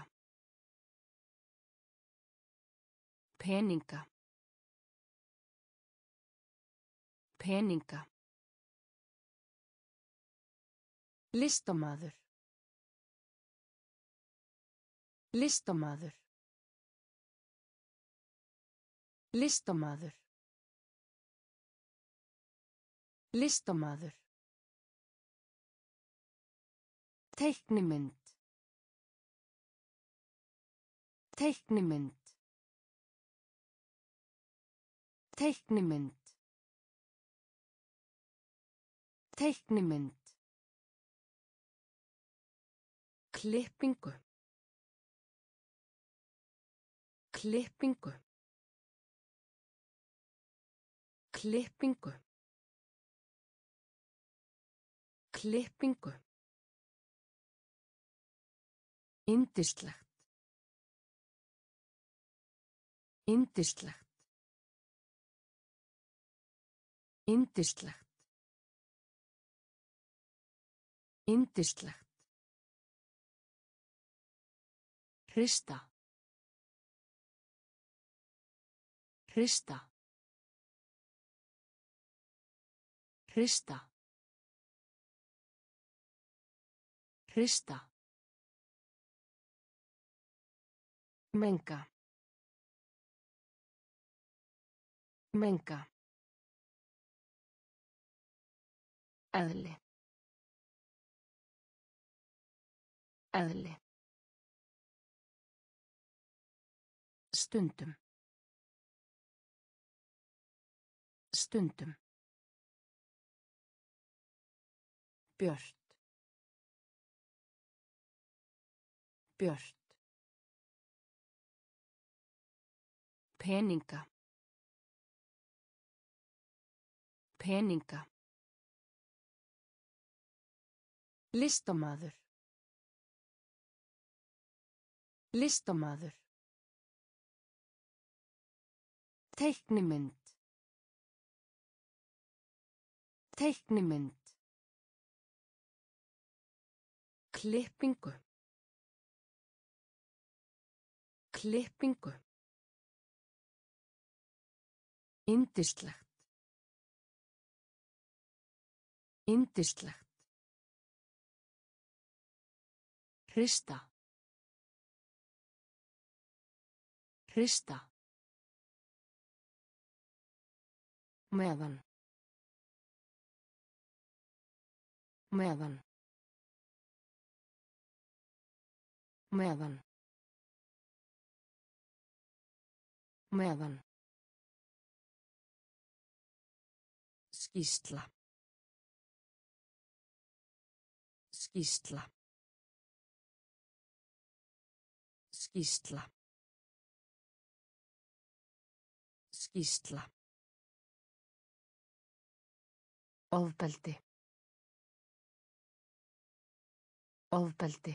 Speaker 1: Peninga. Peninga. Listamaður. Listamaður. Listamaður. Listamaður. Teiknimynd. Teiknimynd. Teiknimynd. Teiknimynd. Klippingu. Klippingu. Klippingu. Klippingu. Yndislegt. Yndislegt. Yndislegt. Yndislegt. Hrista. Hrista. Hrista. Hrista. Menga. Menga. Eðli. Eðli. Stundum. Stundum. Björt. Björt. Peninga. Peninga. Listamaður. Listamaður. Teiknimynd. Teiknimynd. Klippingu. Klippingu. Yndislegt. Yndislegt. Hrista. Hrista. Meðan. Meðan. Meðan. Meðan. Skýrsla. Skýrsla. Skýrsla. Skýrsla. Ofbeldi. Ofbeldi.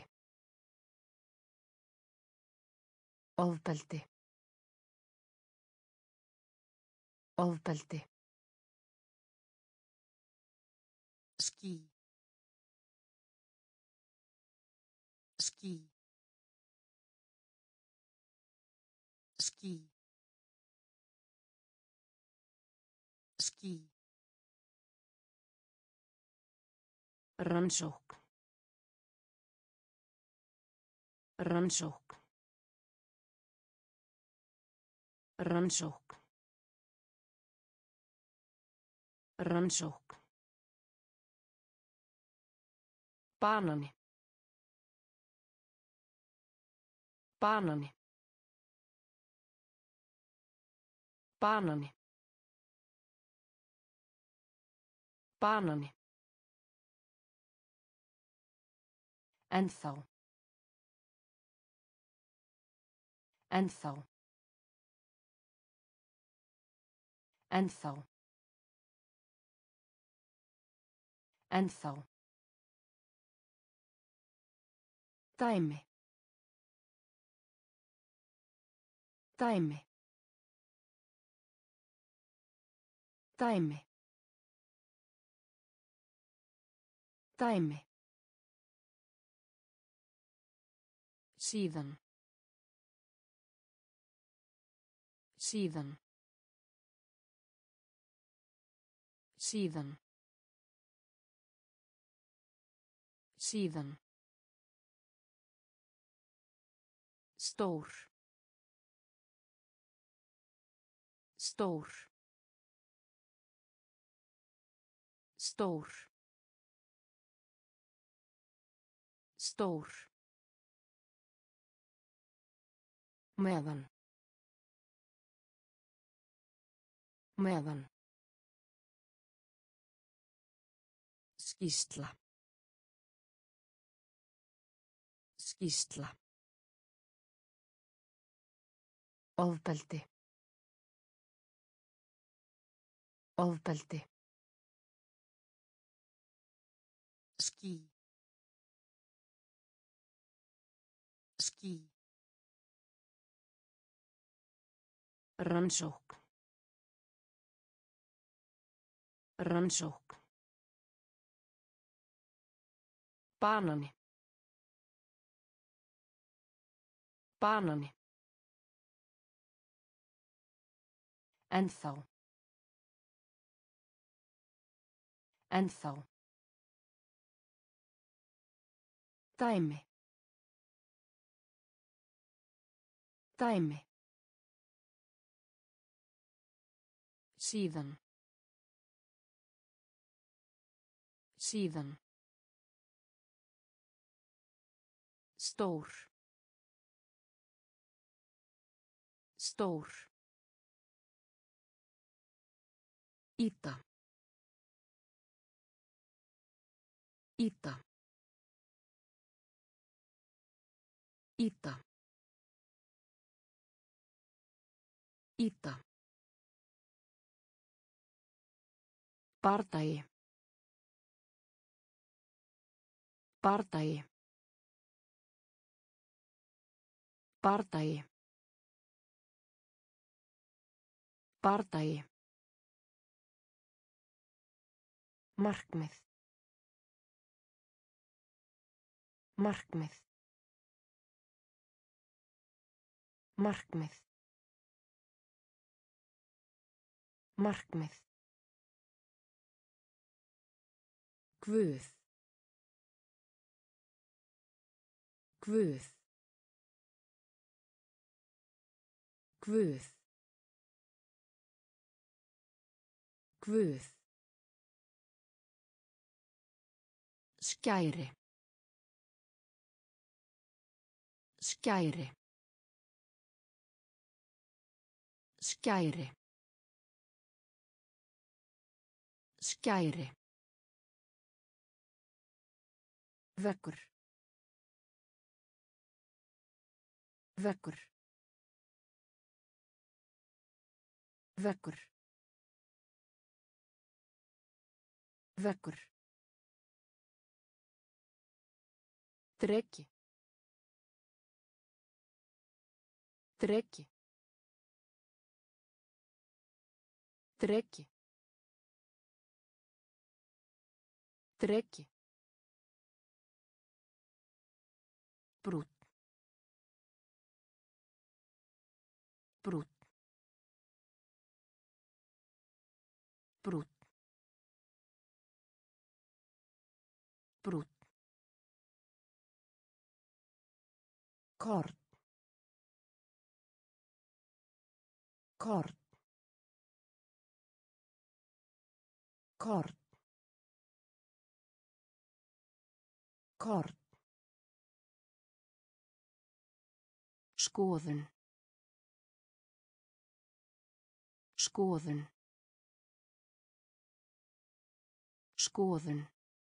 Speaker 1: Ofbeldi. Ofbeldi. Ský. Ský. Ský. Ský. Rannsókn. Rannsókn. Rannsókn. Rannsókn. Banani. Banani. Banani. Banani. Ennþá. Ennþá. Ennþá. Ennþá. Dæmi. Dæmi. Dæmi. Dæmi. Síðan. Síðan. Síðan. Síðan. Stór. Stór. Stór. Stór. Meðan. Meðan. Skýrsla. Skýrsla. Ofbeldi. Ofbeldi. Ský. Ský. Rannsókn. Rannsókn. Banani. Banani. Ennþá. Ennþá. Dæmi. Dæmi. Síðan. Síðan. Stór. Stór. Ýta. Ýta. Ýta. Ýta. Bardagi. Bardagi. Bardagi. Bardagi. Markmið. Markmið. Markmið. Markmið. Guð. Guð. Guð. Guð. Skæri. Skæri. Skæri. Skæri. Vekkur. Vekkur. Vekkur. Vekkur. Dreki. Dreki. Dreki. Dreki. Brút. Brút. Brút. Brút. Kort. Kort. Kort. Kort. Skoðun. Skoðun. Skoðun.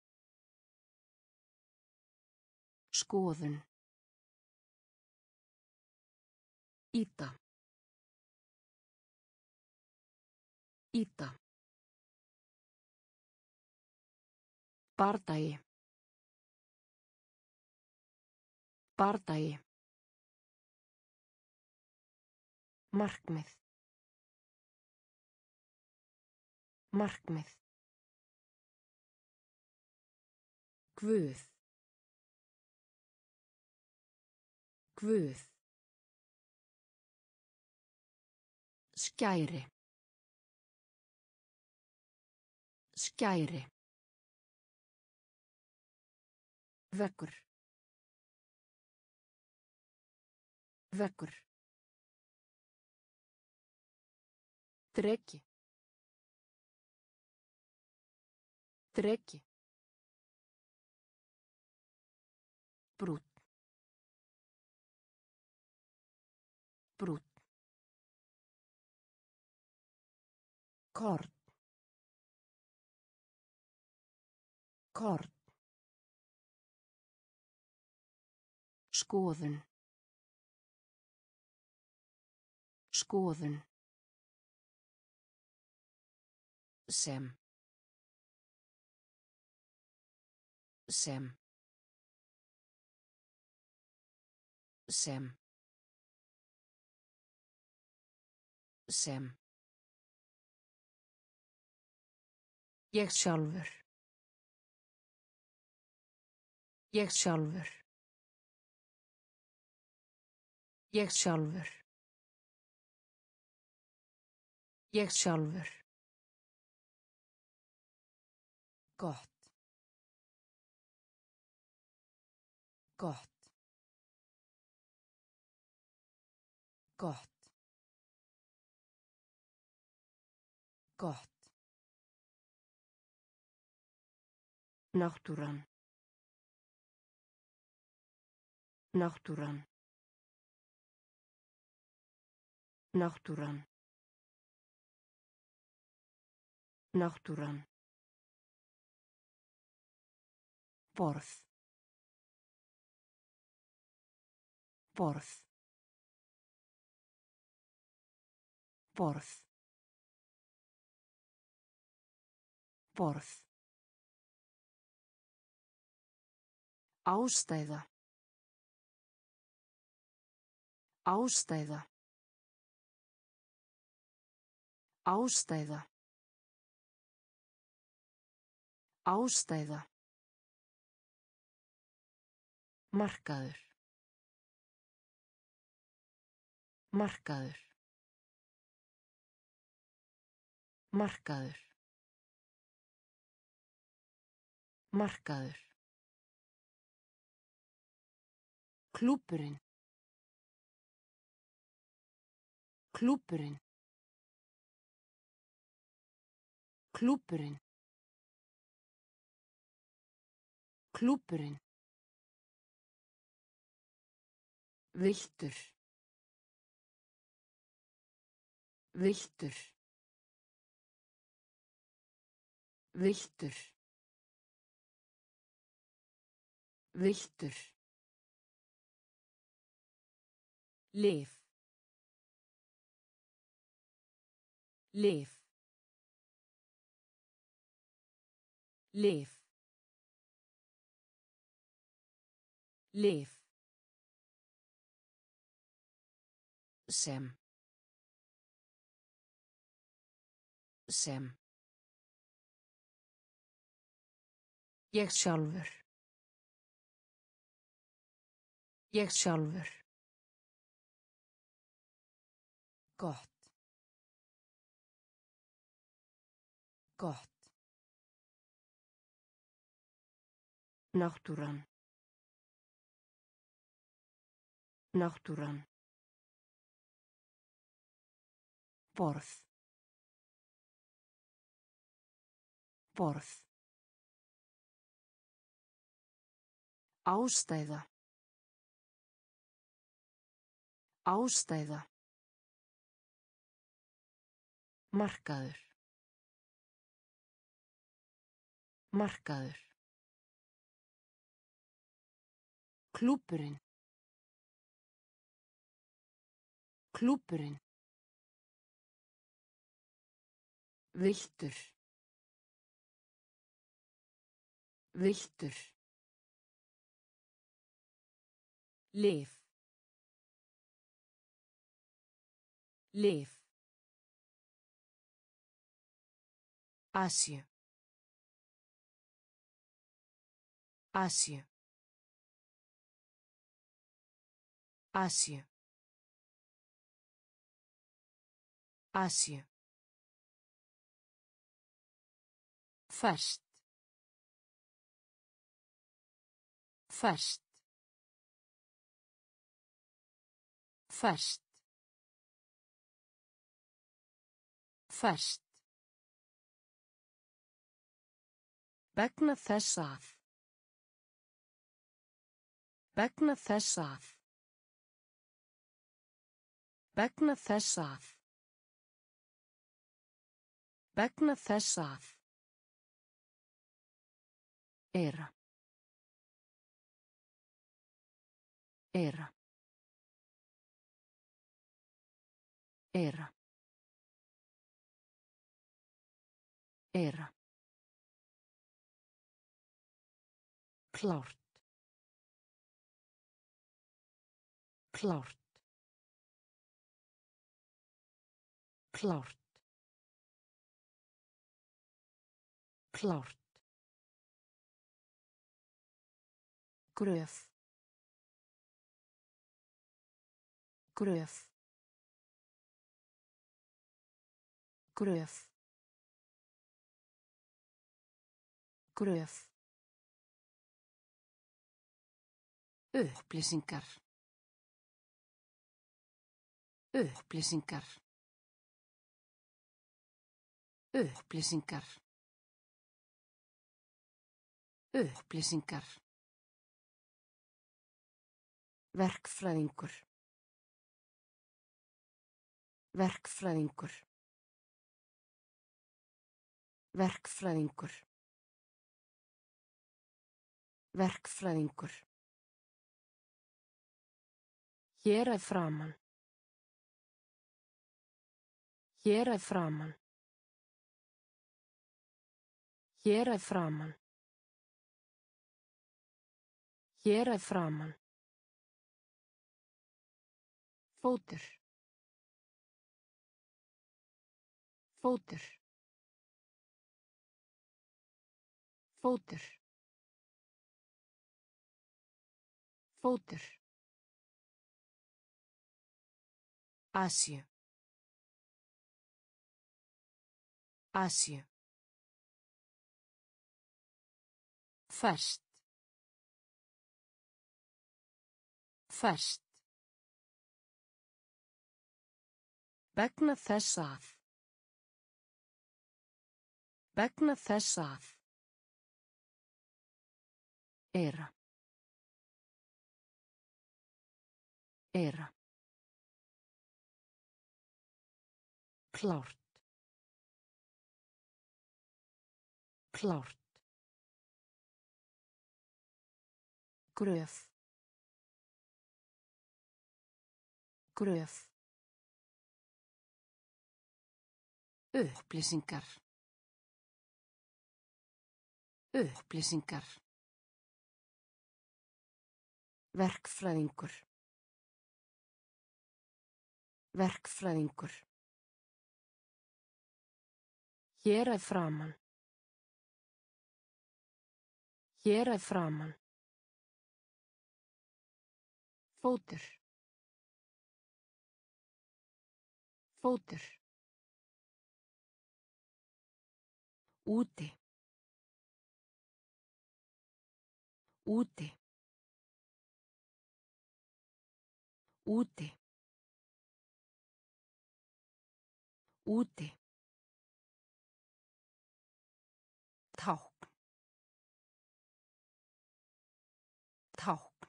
Speaker 1: Skoðun. Ýta. Ýta. Bardagi. Bardagi. Markmið. Markmið. Guð. Guð. Skæri. Skæri. Veggur. Veggur. Dreki. Dreki. Brút. Brút. Kort. Kort. Skoðun. Skoðun. Sem. Sem. Sem. Sem. Ég sjálfur. Ég sjálfur. Ég sjálfur. Ég sjálfur. Gott. Gott. Gott. Gott. Náttúran. Náttúran. Náttúran. Náttúran. Borð. Borð. Borð. Borð. Ástæða. Ástæða. Ástæða. Ástæða. Markaður. Markaður. Markaður. Markaður. Klúbburinn. Klúbburinn. Klúbburinn. Klúbburinn. Villtur. Villtur. Villtur. Villtur. Lyf. Lyf. Lyf. Lyf. Sem. Sem. Ég sjálfur. Ég sjálfur. Gott. Gott. Náttúran. Náttúran. Borð. Borð. Ástæða. Ástæða. Markaður. Markaður. Klúbburinn. Klúbburinn. Villtur. Villtur. Lyf. Lyf. Asíu. Asíu. Asíu. Asíu. Ferskt. Ferskt. Ferskt. Ferskt. Vegna þess að. Vegna þess að. Vegna þess að. Vegna þess að. Era. Era. Era. Era. Klárt. Klárt. Klárt. Klárt. Gröf. Gröf. Gröf. Gröf. Upplýsingar. Upplýsingar. Upplýsingar. Upplýsingar. Verkfræðingur. Verkfræðingur. Verkfræðingur. Verkfræðingur. Hér að framan. Hér að framan. Hér að framan. Hér að framan. Fótur. Fótur. Fótur. Fótur. Asíu. Asíu. Ferskt. Ferskt. Vegna þess að. Vegna þess að. Era. Era. Klárt. Klárt. Gröf. Gröf. Upplýsingar. Upplýsingar. Verkfræðingur. Verkfræðingur. Hér að framan. Hér að framan. Fótur. Fótur. Úti. Úti. Úti. Úti. Tákn. Tákn.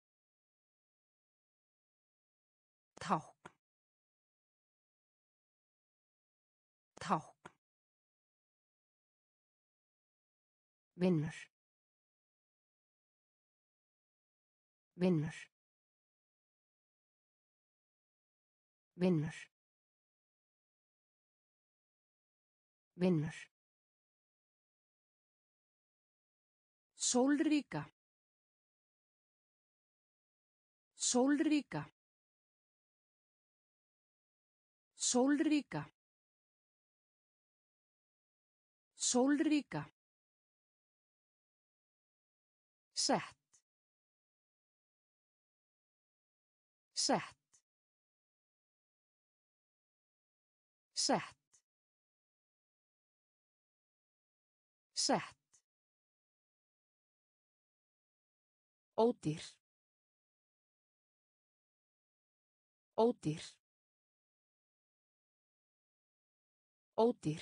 Speaker 1: Tákn. Tákn. Vinnur. Vinnur. Vinnur. Vinnur. Sólríka. Sólríka. Sólríka. Sólríka. Sett. Sett. Sett. Sett. Ódýr. Ódýr. Ódýr.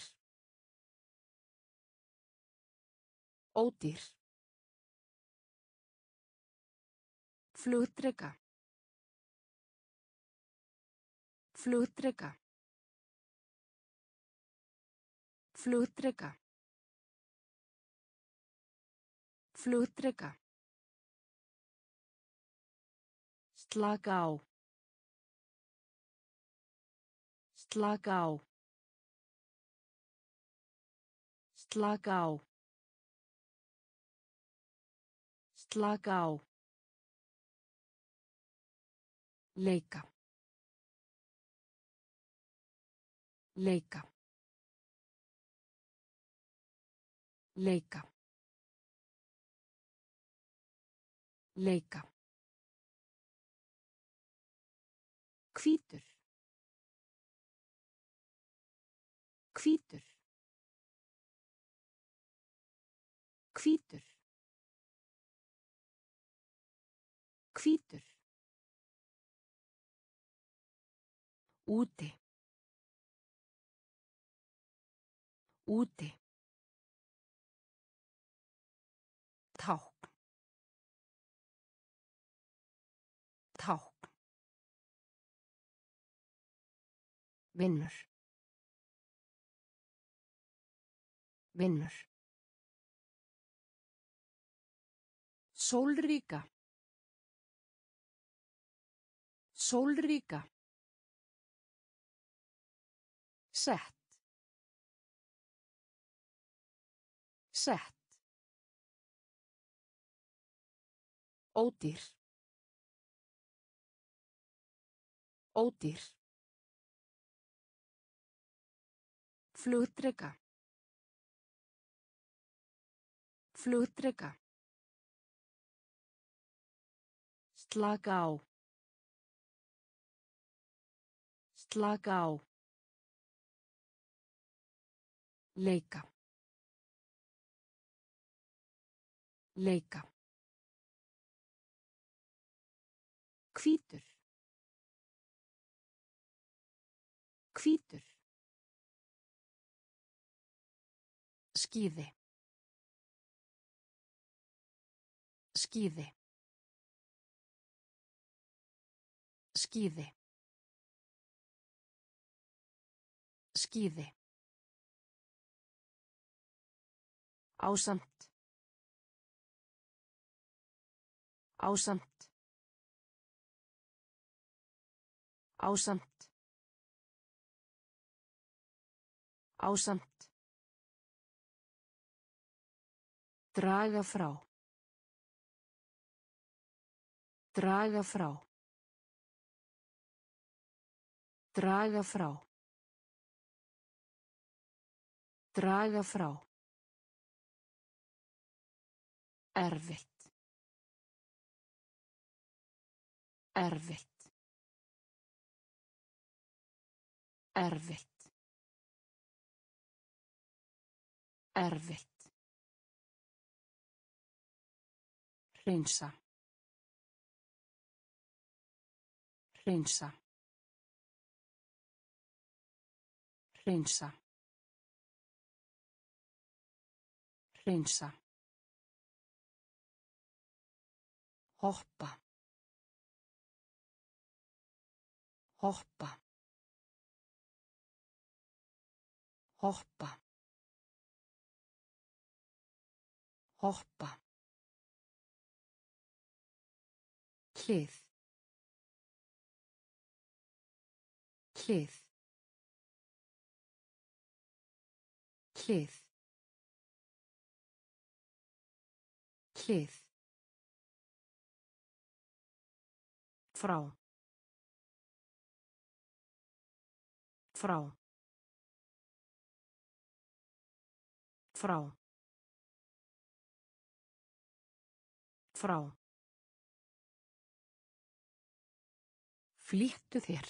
Speaker 1: Ódýr. Flugdreka. Flugdreka. Flugdreka. Flugdreka. Slaka á. Slaka á. Slaka á. Slaka á. Leika. Leika. Leika. Leika. Hvítur. Hvítur. Hvítur. Hvítur. Úti. Úti. Tákn. Tákn. Vinnur. Vinnur. Sólríka. Sólríka. Sett. Sett. Ódýr. Ódýr. Flugdreka. Flugdreka. Slaka á. Slaka á. Leika. Leika. Hvítur. Hvítur. Skíði. Skíði. Skíði. Skíði. Ásamt. Ásamt. Ásamt. Ásamt. Draga frá. Draga frá. Draga frá. Draga frá. Erfitt. Erfitt. Erfitt. Erfitt. Hreinsa. Hreinsa. Hreinsa. Hreinsa. Hoppa. Hoppa. Hoppa. Hoppa. Hlið. Hlið. Hlið. Hlið. Frá. Frá. Frá. Frá. Flýttu þér.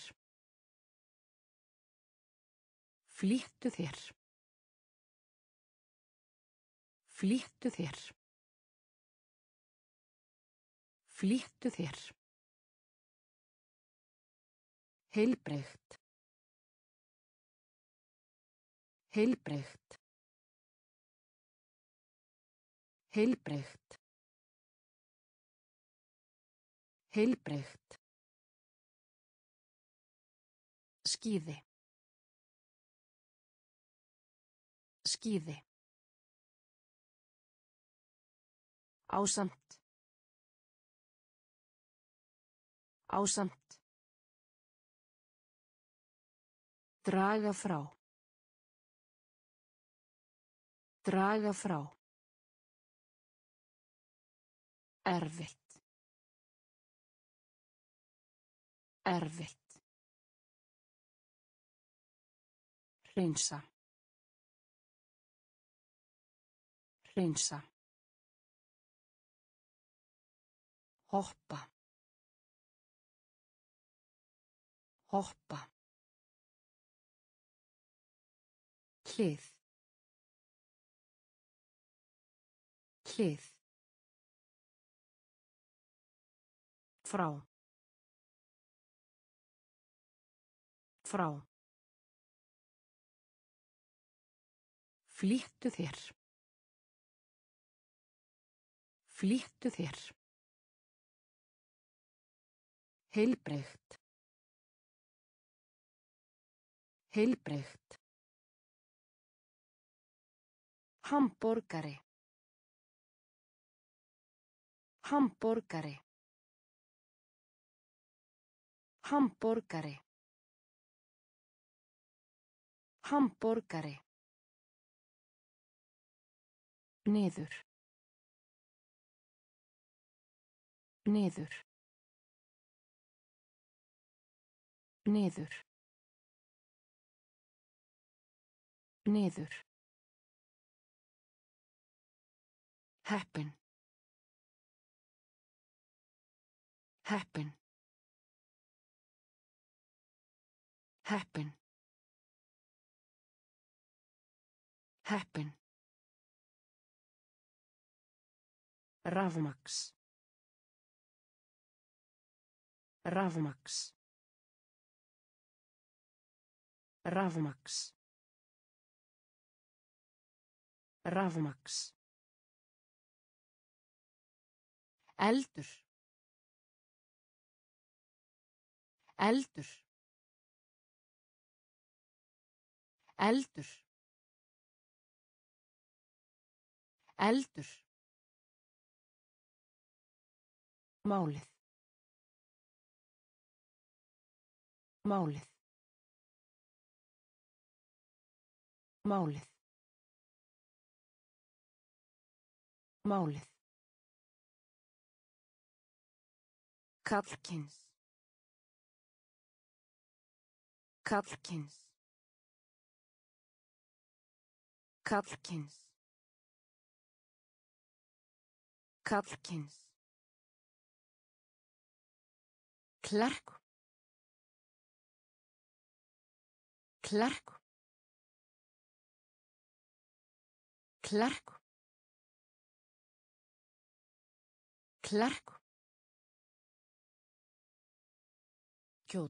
Speaker 1: Flýttu þér. Flýttu þér. Flýttu þér. Heilbrigt. Heilbrigt. Heilbrigt. Heilbrigt. Skíði. Skíði. Ásamt. Ásamt. Draga frá. Draga frá. Erfitt. Erfitt. Hreinsa. Hreinsa. Hoppa. Hoppa. Hlið. Hlið. Frá. Frá. Flýttu þér. Flýttu þér. Heilbrigt. Heilbrigt. Hamborgari. Hamborgari. Hamborgari. Hamborgari. Niður. Niður. Niður. Niður. Heppin. Heppin. Heppin. Heppin. Rafmaks. Rafmaks. Rafmaks. Rafmaks. Eldur. Eldur. Eldur. Eldur. Málið. Málið. Málið. Málið. Karlkyns. Karlkyns. Karlkyns. Karlkyns. Klerk. Klerk. Klerk. Klerk. Kjóll.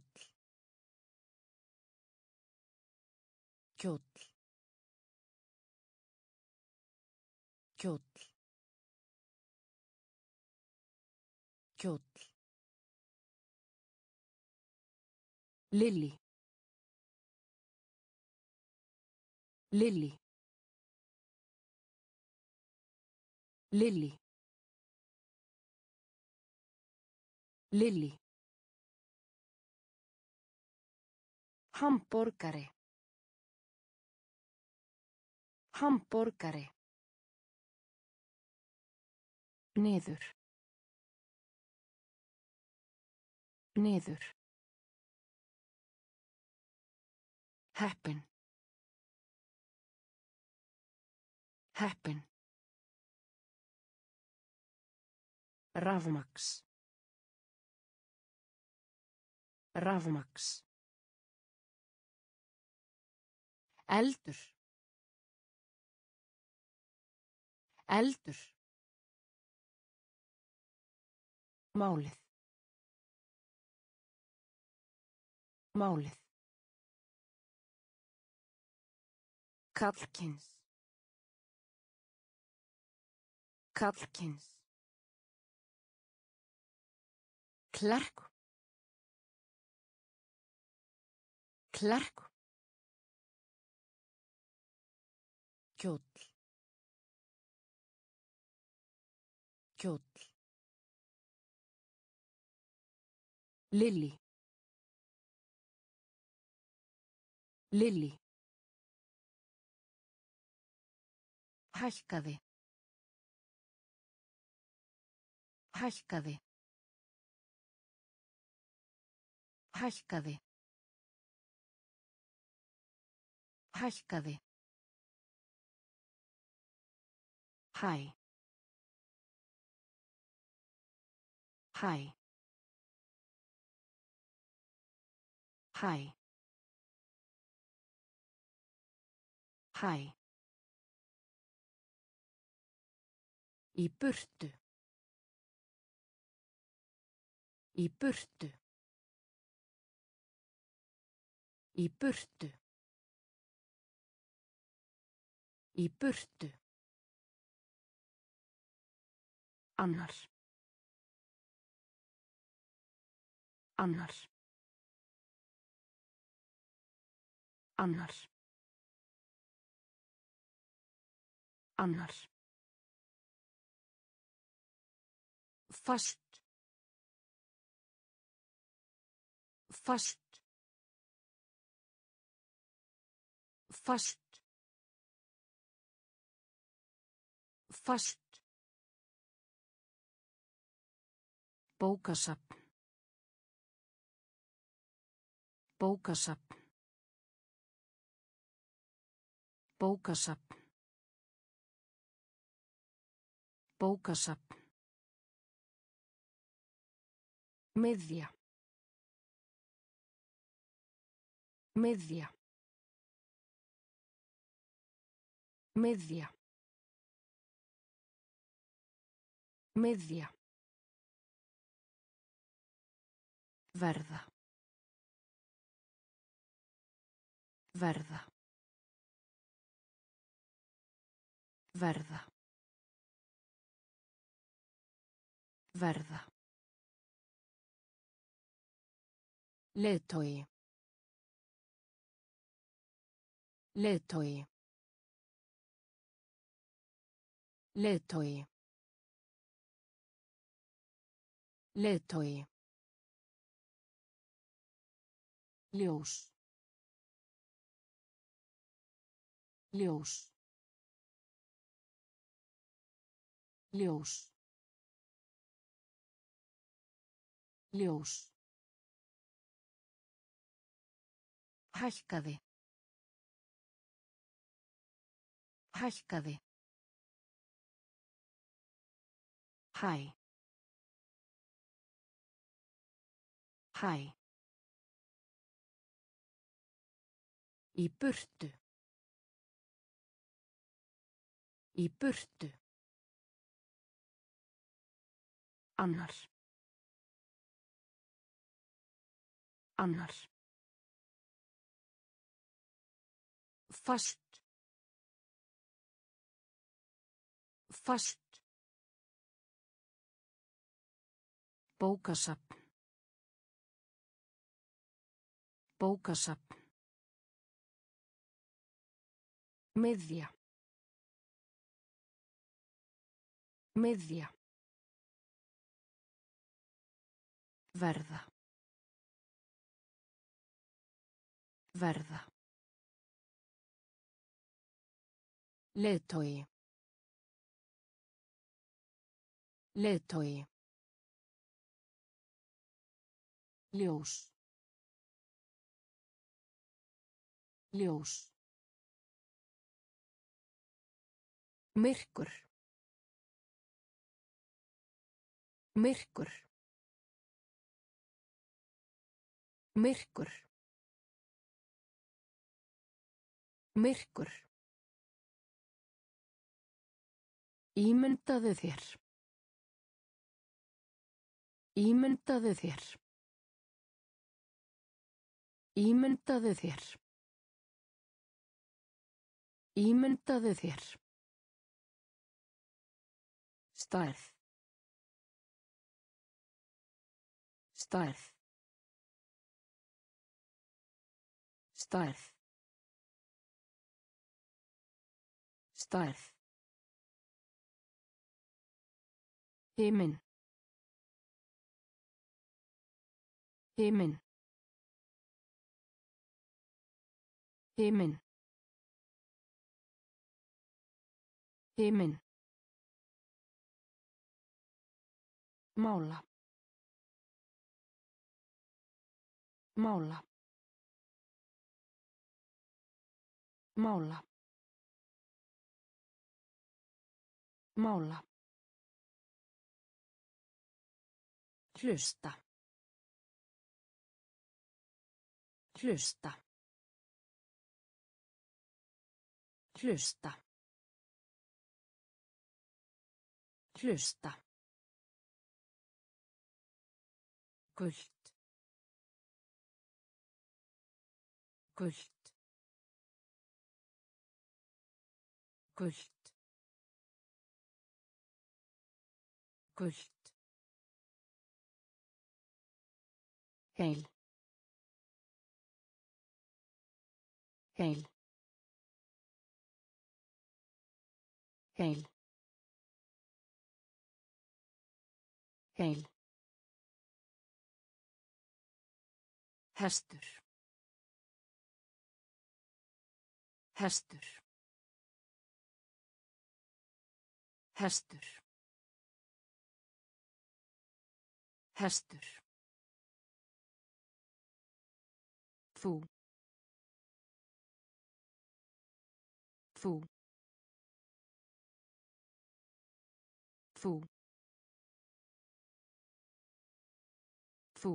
Speaker 1: Kjóll. Kjóll. Kjóll. Lily. Lily. Lily. Lily. Hamborgari. Hamborgari. Niður. Niður. Heppin. Heppin. Rafmaks. Rafmaks. Eldur. Eldur. Málið. Málið. Karlkyns. Karlkyns. Klerk. Klerk. Kjóll. Kjóll. Lily. Lily. Hækkaði. Hækkaði. Hækkaði. Hækkaði. Hæ. Hæ. Hæ. Hæ. Í burtu. Í burtu. Í burtu. Í burtu. Annar. Annar. Annar. Annar. Fast. Fast. Fast. Fast. Bókasafn. Bókasafn. Bókasafn. Bókasafn. Miðja. Miðja. Miðja. Miðja. Verða. Verða. Verða. Verða. Leiðtogi. Leiðtogi. Leiðtogi. Leiðtogi. Ljós. Ljós. Ljós. Ljós. Hækkaði. Hækkaði. Hæ. Hæ. Í burtu. Í burtu. Annar. Annar. Fast. Fast. Bókasafn. Bókasafn. Miðja. Miðja. Verða. Verða. Leiðtogi. Leiðtogi. Ljós. Ljós. Myrkur. Myrkur. Myrkur. Myrkur. Ímyndaðu þér. Ímyndaðu þér. Ímyndaðu þér. Ímyndaðu þér. Stærð. Stærð. Stærð. Stærð. Himinn. Himinn. Himinn. Himinn. Mála. Mála. Mála. Mála. Hlusta. Hlusta. Hlusta. Hlusta. Gult. Gult. Gult. Gult. Heil. Heil. Heil. Heil. Hestur. Hestur. Hestur. Hestur. Þú. Þú. Þú. Þú.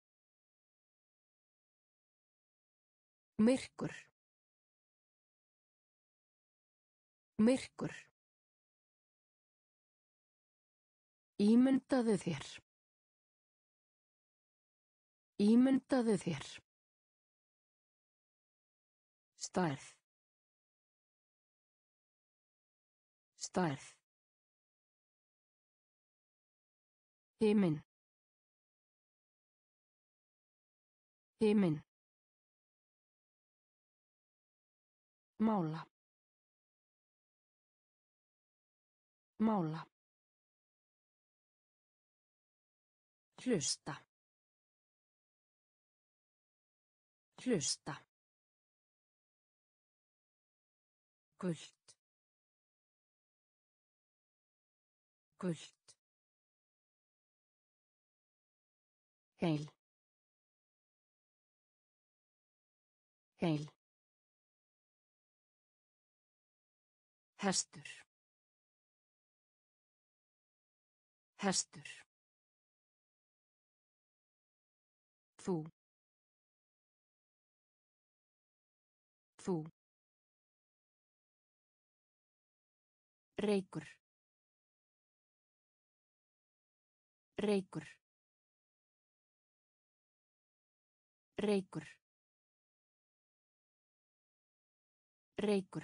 Speaker 1: Myrkur. Myrkur. Ímyndaðu þér. Ímyndaðu þér. Stærð. Stærð. Himinn. Himinn. Mála. Mála. Hlusta. Hlusta. Gult. Gult. Heil. Heil. Hestur. Hestur. Þú. Þú. Reykur. Reykur. Reykur. Reykur.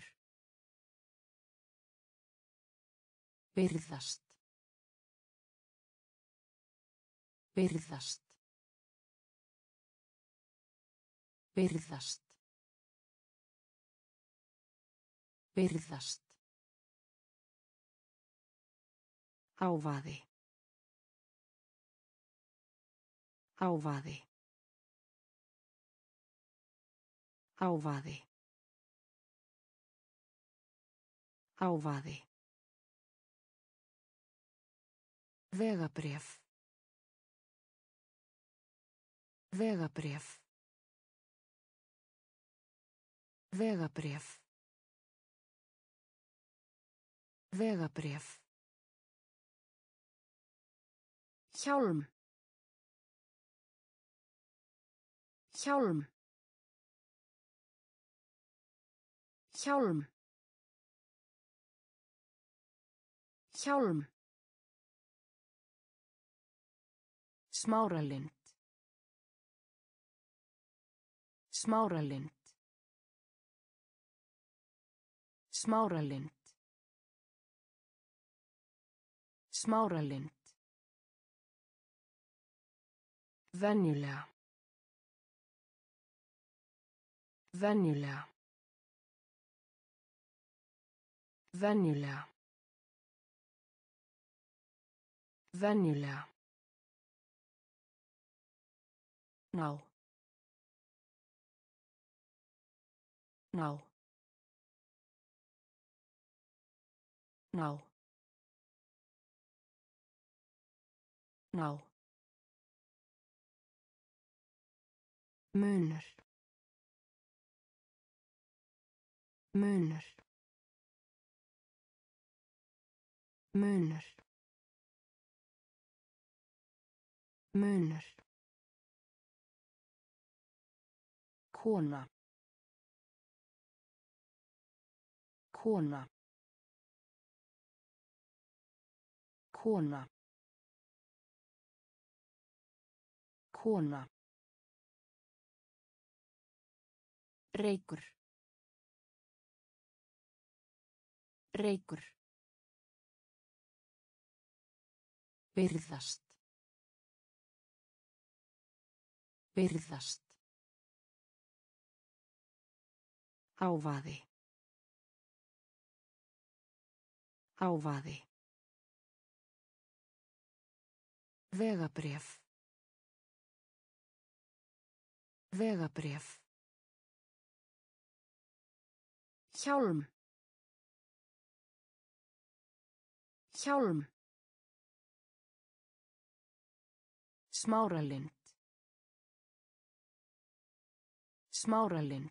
Speaker 1: Virðast. Virðast. Virðast. Virðast. Hávaði. Hávaði. Hávaði. Hávaði. Vegabréf. Vegabréf. Vegabréf. Vegabréf. Hjálm. Hjálm. Hjálm. Hjálm. Smáralind. Smáralind. Smáralind. Smáralind. Venjulega. Venjulega. Venjulega. Venjulega. Ná. Ná. Ná. Ná. Munur. Munur. Munur. Munur. Kona. Kona. Kona. Kona. Reykur. Reykur. Virðast. Virðast. Hávaði. Hávaði. Vegabréf. Vegabréf. Hjálm. Hjálm. Smáralind. Smáralind.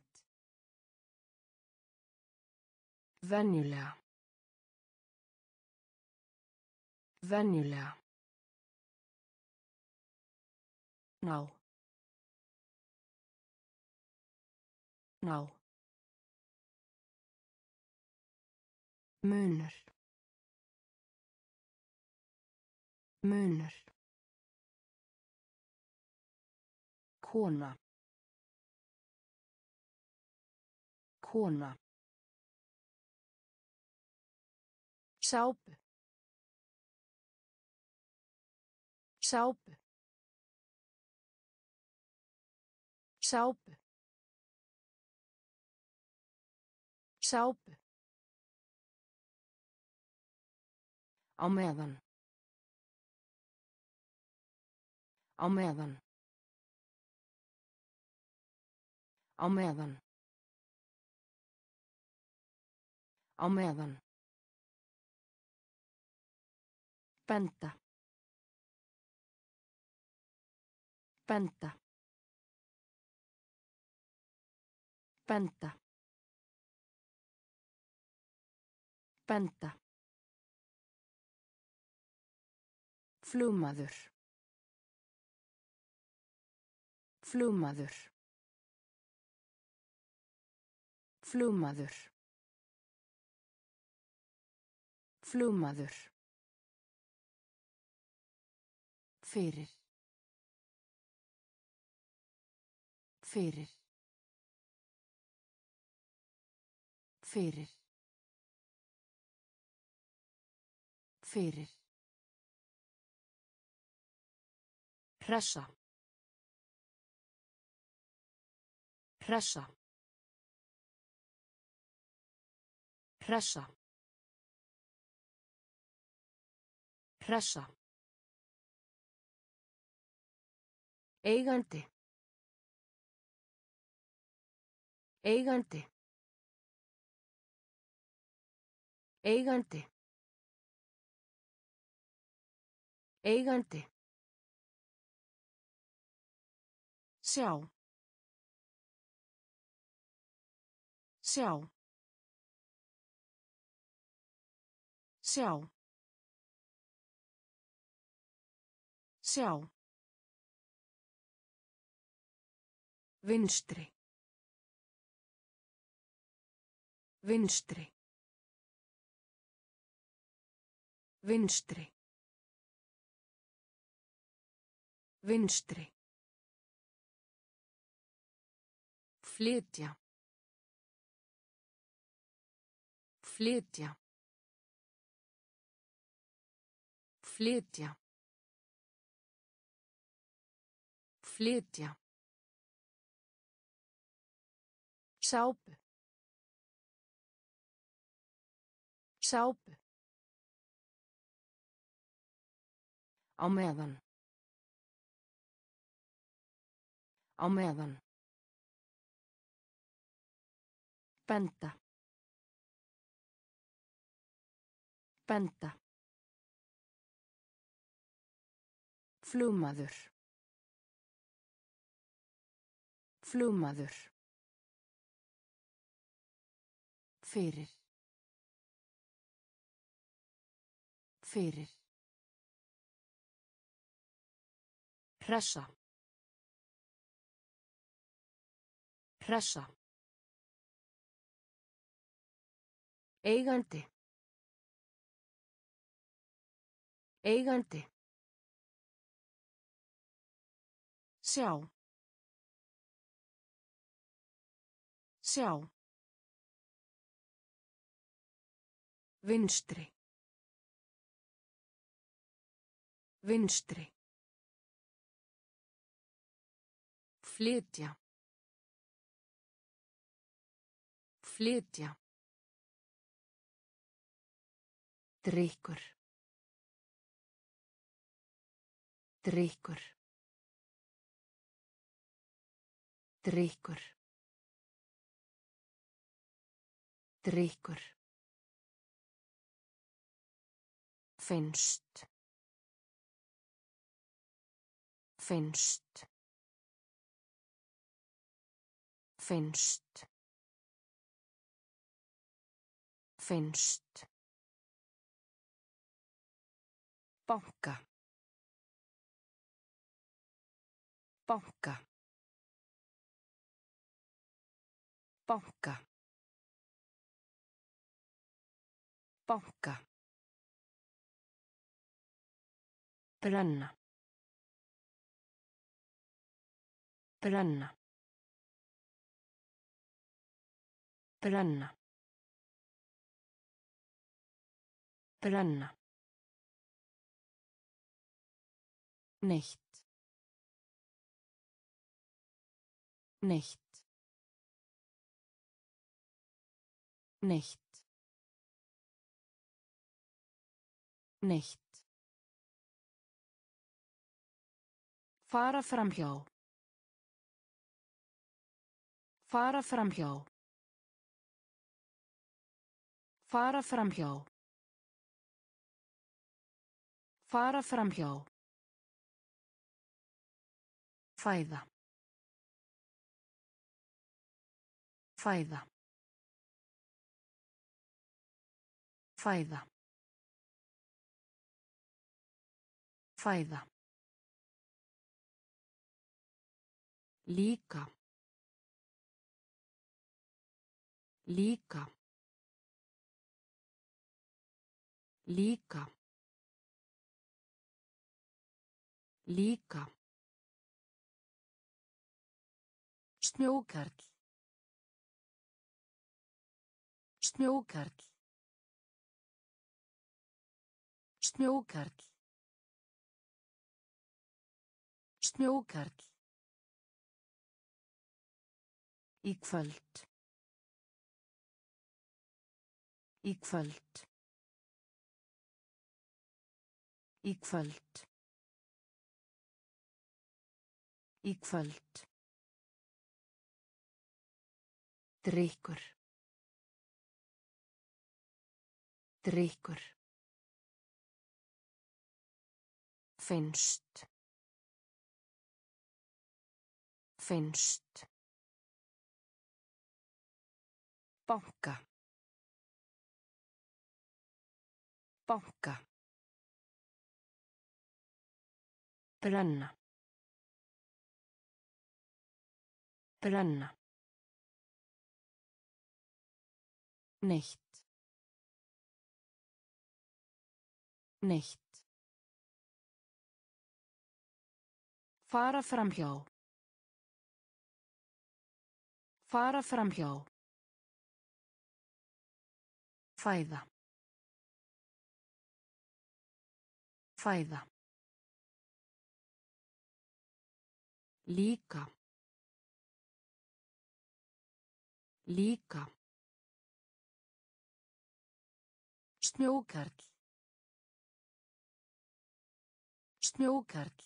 Speaker 1: Venjulega. Venjulega. Ná. Ná. Munur. Munur. Kona. Kona. Sápu. Sápu. Sápu. Sápu. Á meðan. Á meðan. Á meðan. Á meðan. Benda. Benda. Benda. Benda. Flugmaður. Flugmaður. Flugmaður. Flugmaður. Fyrir. Fyrir. Fyrir. Fyrir. Hressa. Hressa. Hressa. Hressa. Eigandi. Eigandi. Eigandi. Eigandi. Sjá. Sjá. Sjá. Sjá. Vinstri. Vinstri. Vinstri. Vinstri. Flytja. Flytja. Flytja. Flytja. Sápu. Sápu. Á meðan. Á meðan. Benda. Benda. Flugmaður. Flugmaður. Fyrir. Fyrir. Hressa. Hressa. Eigandi. Eigandi. Sjá. Sjá. Vinstri. Vinstri. Flytja. Flytja. Drykkur. Drykkur. Drykkur. Drykkur. Finnst. Finnst. Finnst. Finnst. Banka. Banka. Banka. Banka. Brenna. Brenna. Brenna. Brenna. Nicht. Nicht. Nicht. Nicht. Fara framhjá. Fara framhjá. Fara framhjá. Fara framhjá. Fæða. Fæða. Fæða. Fæða. Líka. Líka. Líka. Líka. Snjókarl. Snjókarl. Snjókarl. Snjókarl. Í kvöld. Í kvöld. Í kvöld. Í kvöld. Drykkur. Drykkur. Finnst. Finnst. Banka. Banka. Brenna. Brenna. Nicht. Nicht. Fara framhjá. Fara framhjá. Fæða. Fæða. Líka. Líka. Snjókarl. Snjókarl.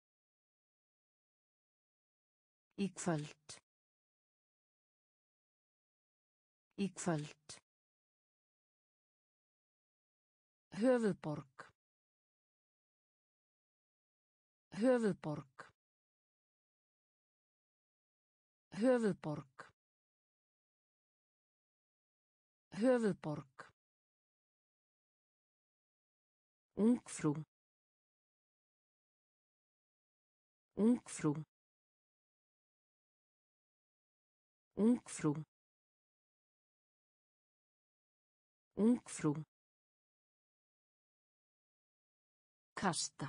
Speaker 1: Í kvöld. Í kvöld. Höfuðborg. Höfuðborg. Höfuðborg. Höfuðborg. Ungfrú. Ungfrú. Ungfrú. Ungfrú. Kasta.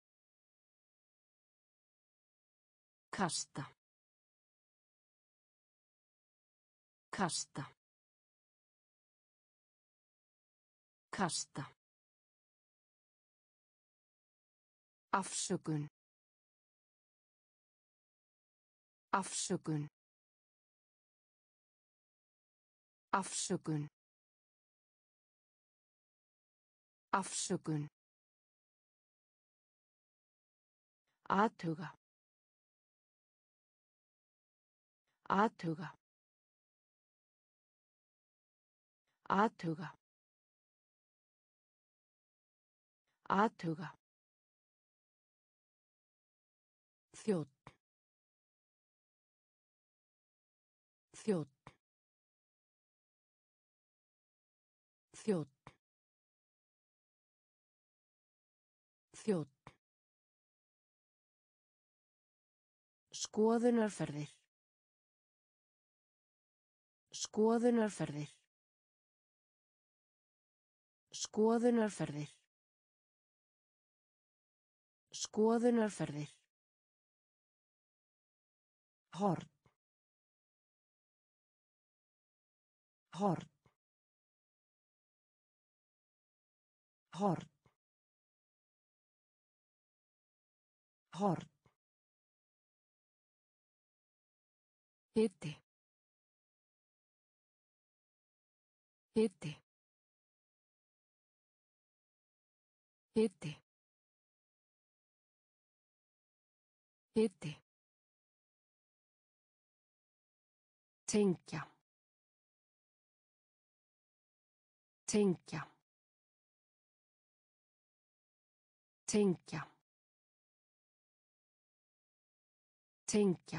Speaker 1: Kasta. Kasta. Kasta. Afsökun. Afsökun. Afsökun. Afsökun. Athuga. Athuga. Athuga. Athuga. Þjónn. Þjónn. Þjónn. Þjónn. Skoðunarferðir. Skoðunarferðir. Skoðunarferðir. Skoðunarferðir. Horn. Horn. Horn. Horn. Hiti. Hiti. Hiti. Hiti. Tengja. Tengja. Tengja. Tengja.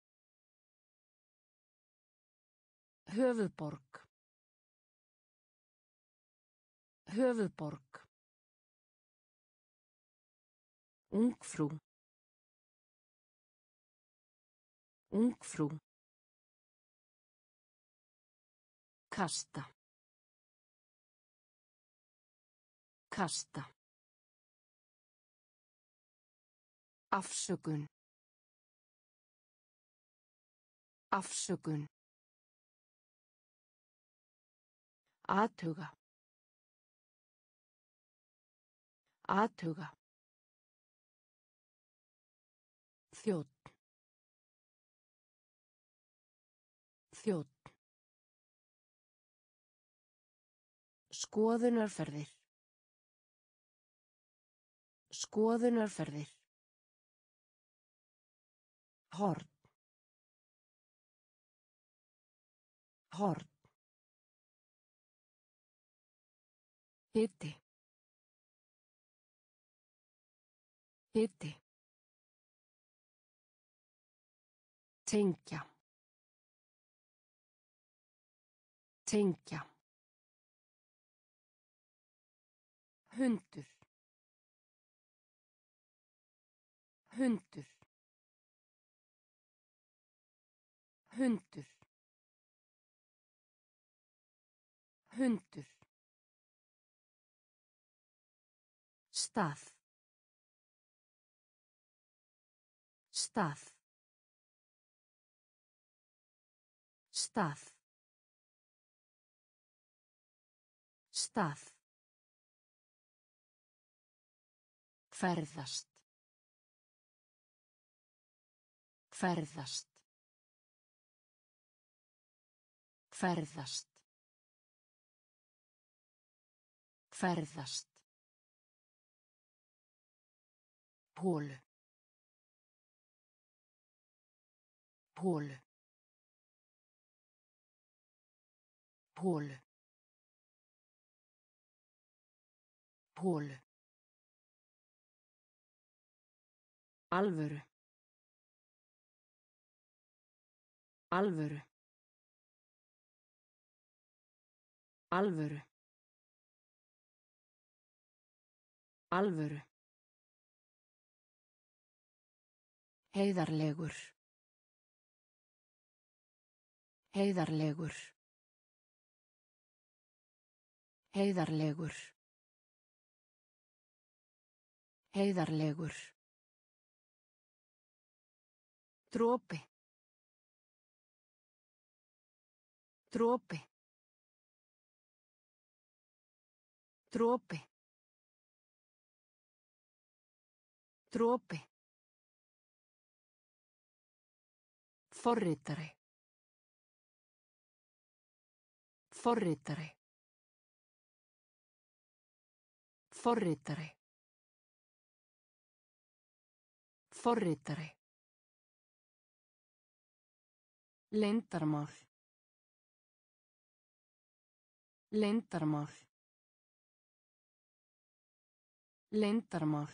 Speaker 1: Höfuðborg. Höfuðborg. Ungfrú. Ungfrú. Kasta. Kasta. Afsökun. Afsökun. Athuga. Athuga. Þjónn. Þjónn. Skoðunarferðir. Skoðunarferðir. Horn. Horn. Hiti. Hiti. Tengja. Tengja. Hundur. Hundur. Hundur. Hundur. Stað. Stað. Stað. Stað. Ferðast. Ferðast. Ferðast. Ferðast. Holu. Holu. Holu. Holu. Alvöru. Alvöru. Alvöru. Alvöru. Heiðarlegur. Heiðarlegur. Heiðarlegur. Heiðarlegur. Dropi. Dropi. Dropi. Dropi. Forritari. Forritari. Forritari. Forritari. Leyndarmál. Leyndarmál. Leyndarmál.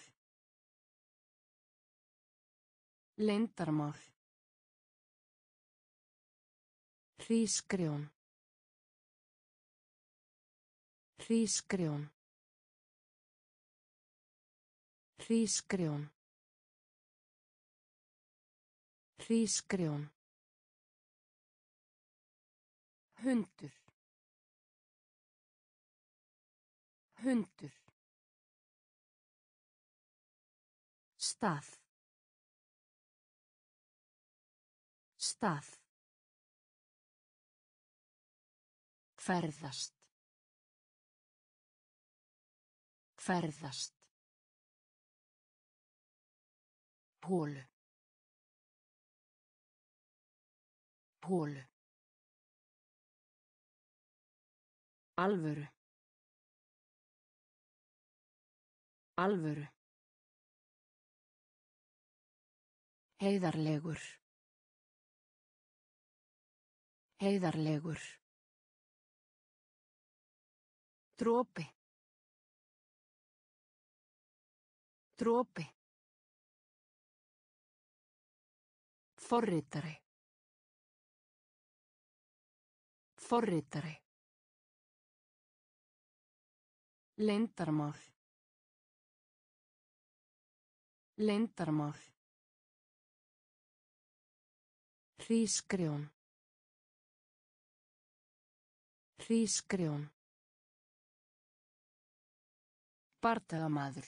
Speaker 1: Leyndarmál. Hrísgrjón. Hrísgrjón. Hrísgrjón. Hrísgrjón. Hundur. Hundur. Stað. Stað. Ferðast. Ferðast. Holu. Holu. Alvöru. Alvöru. Heiðarlegur. Heiðarlegur. Dropi. Dropi. Forritari. Forritari. Leyndarmál. Leyndarmál. Hrísgrjón. Hrísgrjón. Bardagamaður.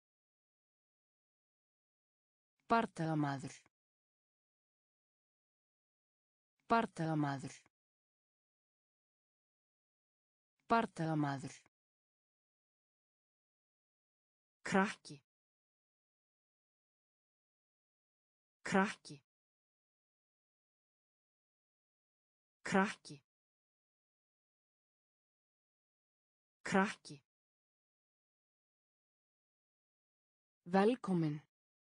Speaker 1: Bardagamaður. Bardagamaður. Bardagamaður. Krakki. Krakki. Krakki. Krakki. Velkomin.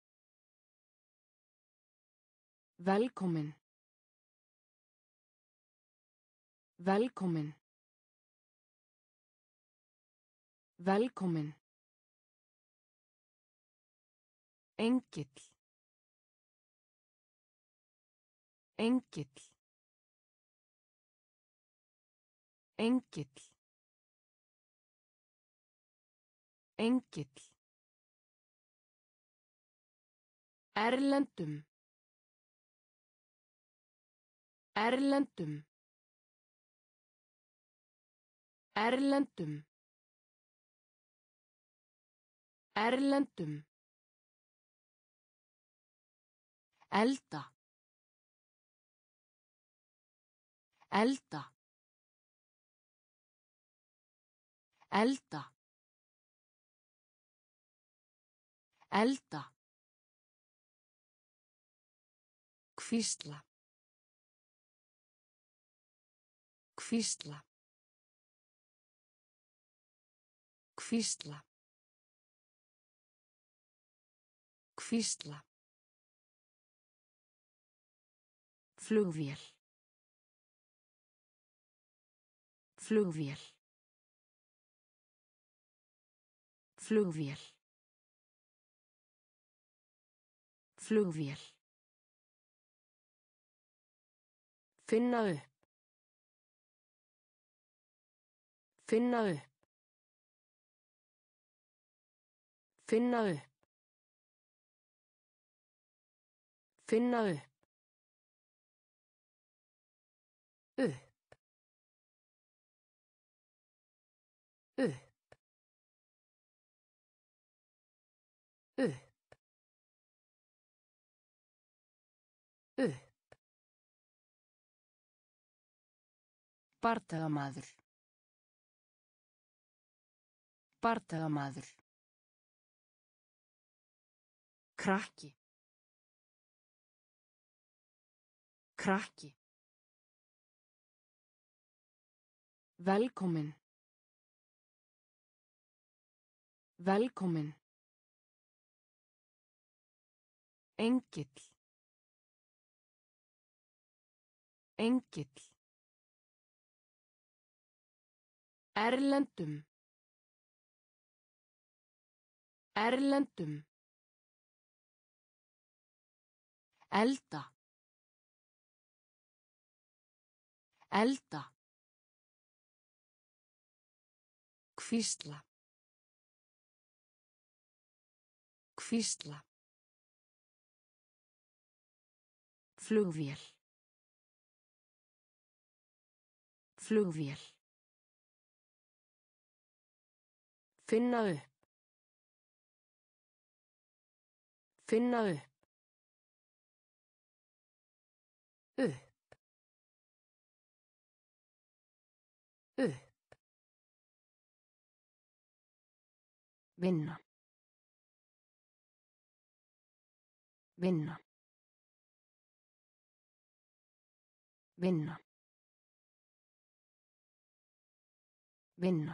Speaker 1: Velkomin. Velkomin. Velkomin. Engill. Engill. Engill. Engill. Erlendum. Erlendum. Erlendum. Erlendum. Elda. Elda. Elda. Elda. Hvísla. Hvísla. Hvísla. Hvísla. Flugvél. Flugvél. Flugvél. Flugvél. Finna upp. Finna upp. Finna upp. Finna upp. Upp. Upp. Upp. Upp. Bardagamaður. Bardagamaður. Krakki. Krakki. Velkomin. Velkomin. Engill. Engill. Erlendum. Erlendum. Elda. Elda. Hvísla. Hvísla. Flugvél. Flugvél. Finna upp. Finna upp. Upp. Upp. Vinna. Vinna. Vinna. Vinna.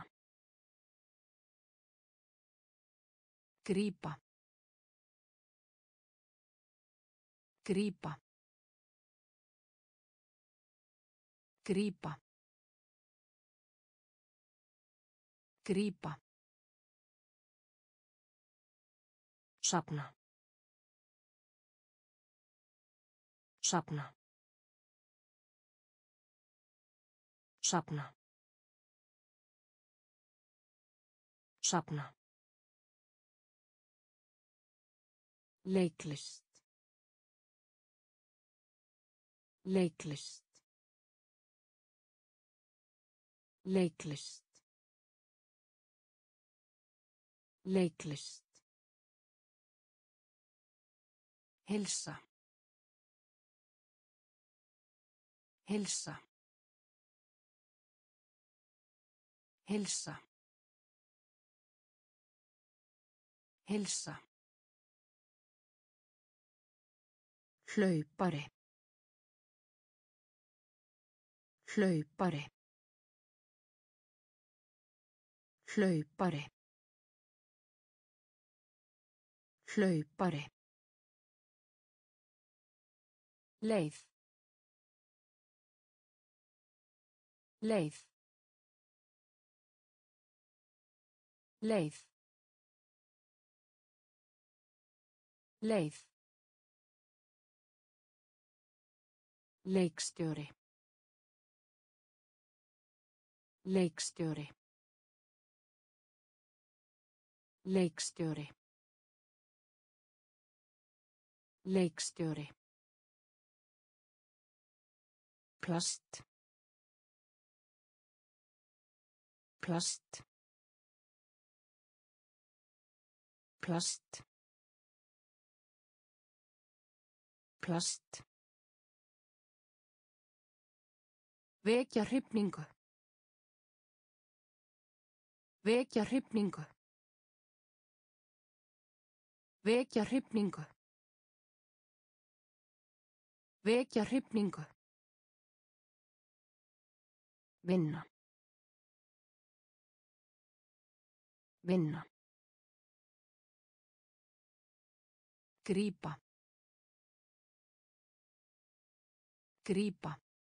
Speaker 1: Grípa. Grípa. Grípa. Grípa. Safna. Safna. Safna. Safna. Leiklist. Leiklist. Leiklist. Leiklist. Heilsa. Heilsa. Heilsa. Heilsa. Hlaupari. Hlaupari. Hlaupari. Hlaupari. Leið. Leið. Leið. Leið. Leikstjóri. Leikstjóri. Leikstjóri. Leikstjóri. Plast. Plast. Plast. Plast. Vekja hrifningu. Vekja hrifningu. Vekja hrifningu. Vekja hrifningu. Vinna. Vinna. Grípa. Grípa.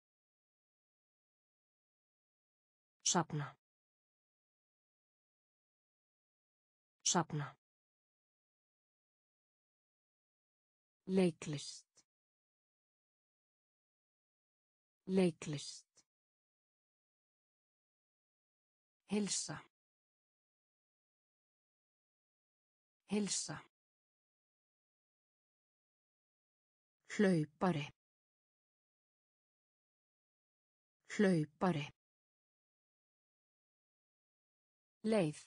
Speaker 1: Safna. Safna. Leiklist. Leiklist. Heilsa. Heilsa. Hlaupari. Hlaupari. Leið.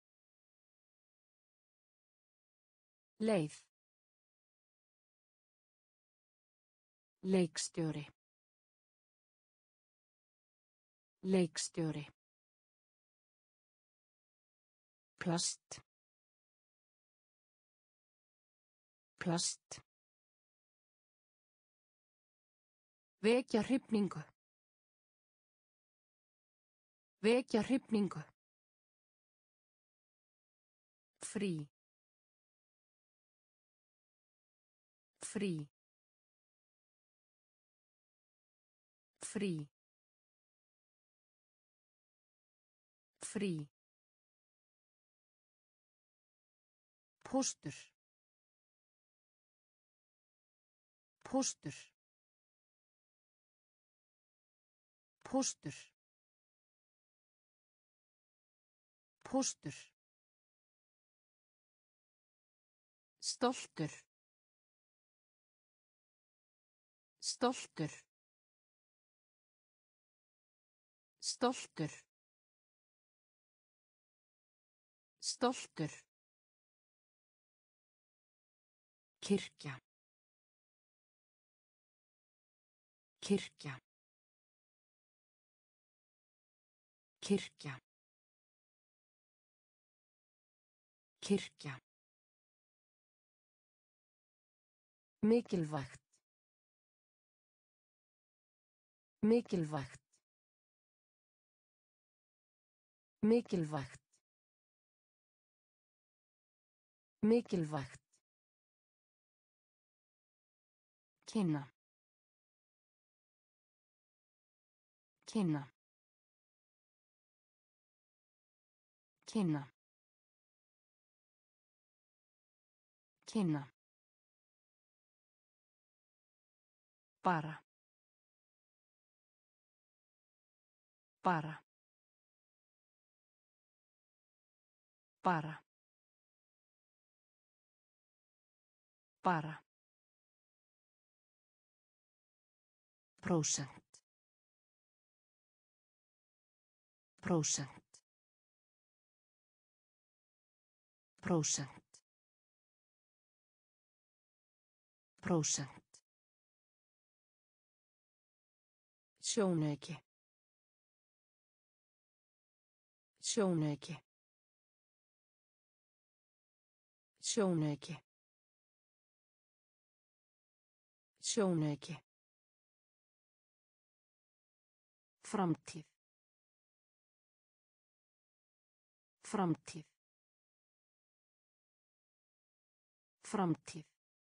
Speaker 1: Leið. Leikstjóri. Leikstjóri. Plast. Plast. Vekja hrifningu. Vekja hrifningu. Frí. Frí. Frí. Frí. Póstur. Póstur. Póstur. Póstur. Stoltur. Stoltur. Stoltur. Stoltur. Kirkja. Kirkja. Kirkja. Kirkja. Mikilvægt. Mikilvægt. Mikilvægt. Mikilvægt. Kynna. Kynna. Kynna. Kynna. Bara. Bara. Bara. Bara. Prósent. Prósent. Prósent. Prósent. Sjónauki. Sjónauki. Sjónauki. Sjónauki. Framtíð. Framtíð. Framtíð.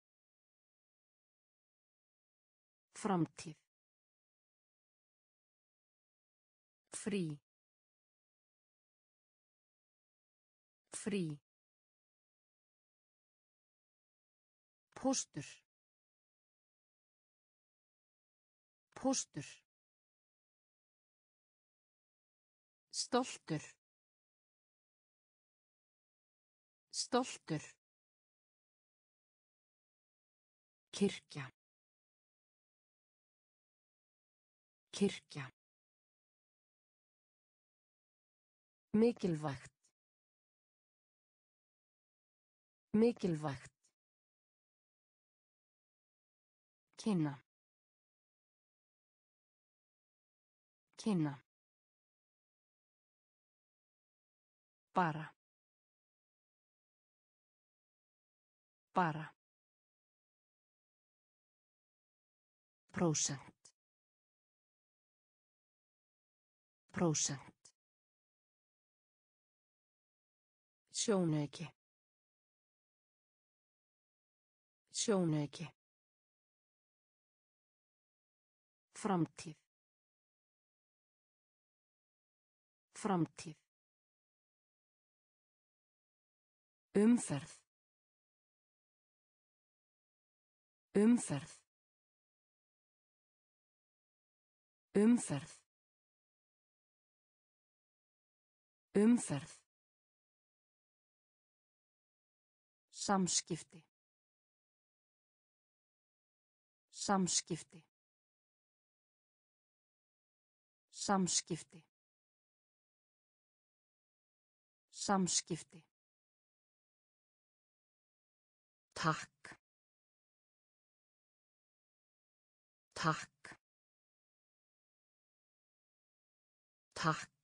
Speaker 1: Framtíð. Frí. Frí. Póstur. Póstur. Stoltur. Stoltur. Kirkja. Kirkja. Mikilvægt. Mikilvægt. Kynna. Kynna. Bara. Bara. Prósent. Prósent. Sjónauki. Sjónauki. Framtíð. Framtíð. Umferð. Umferð. Umferð. Umferð. Samskipti. Samskipti. Samskipti. Samskipti. Takk. Takk. Takk.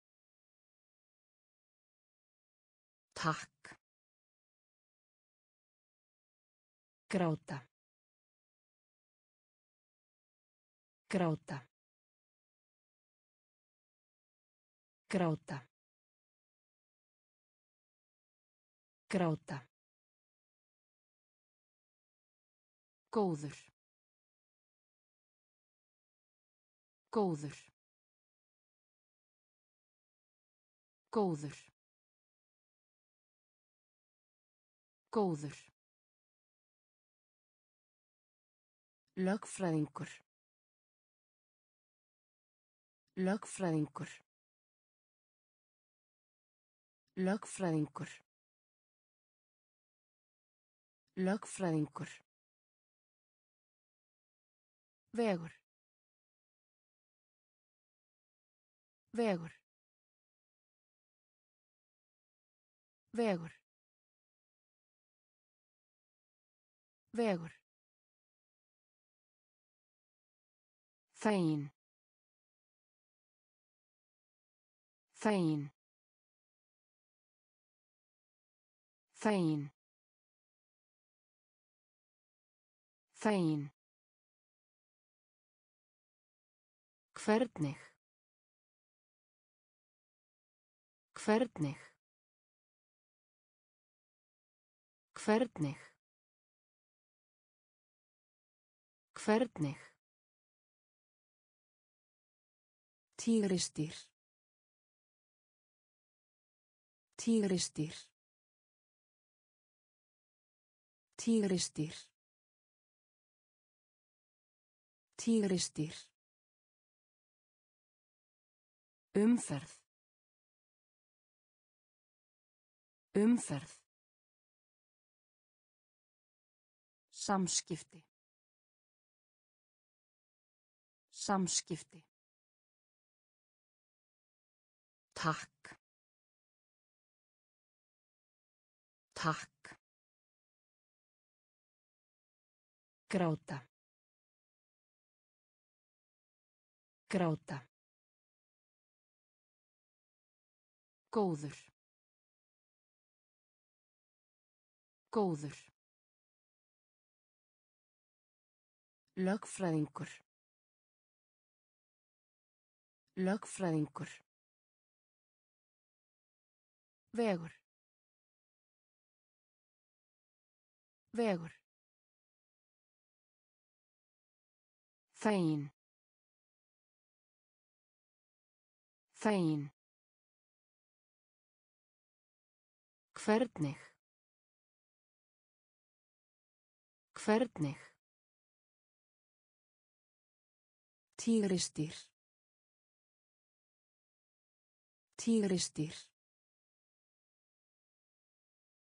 Speaker 1: Takk. Gráta. Gráta. Gráta. Gráta. Góður. Góður. Góður. Góður. Lögfræðingur. Lögfræðingur. Lögfræðingur. Lögfræðingur. Vegur. Vegur. Vegur. Vegur. Þegin. Þegin. Þegin. Þegin. Hvernig. Hvernig. Hvernig. Hvernig. Tígrisdýr. Tígrisdýr. Tígrisdýr. Tígrisdýr. Umferð. Umferð. Samskipti. Samskipti. Takk. Takk. Gráta. Gráta. Góður. Góður. Lögfræðingur. Lögfræðingur. Vegur. Vegur. Þegin. Þegin. Hvernig. Hvernig. Tígrisdýr. Tígrisdýr.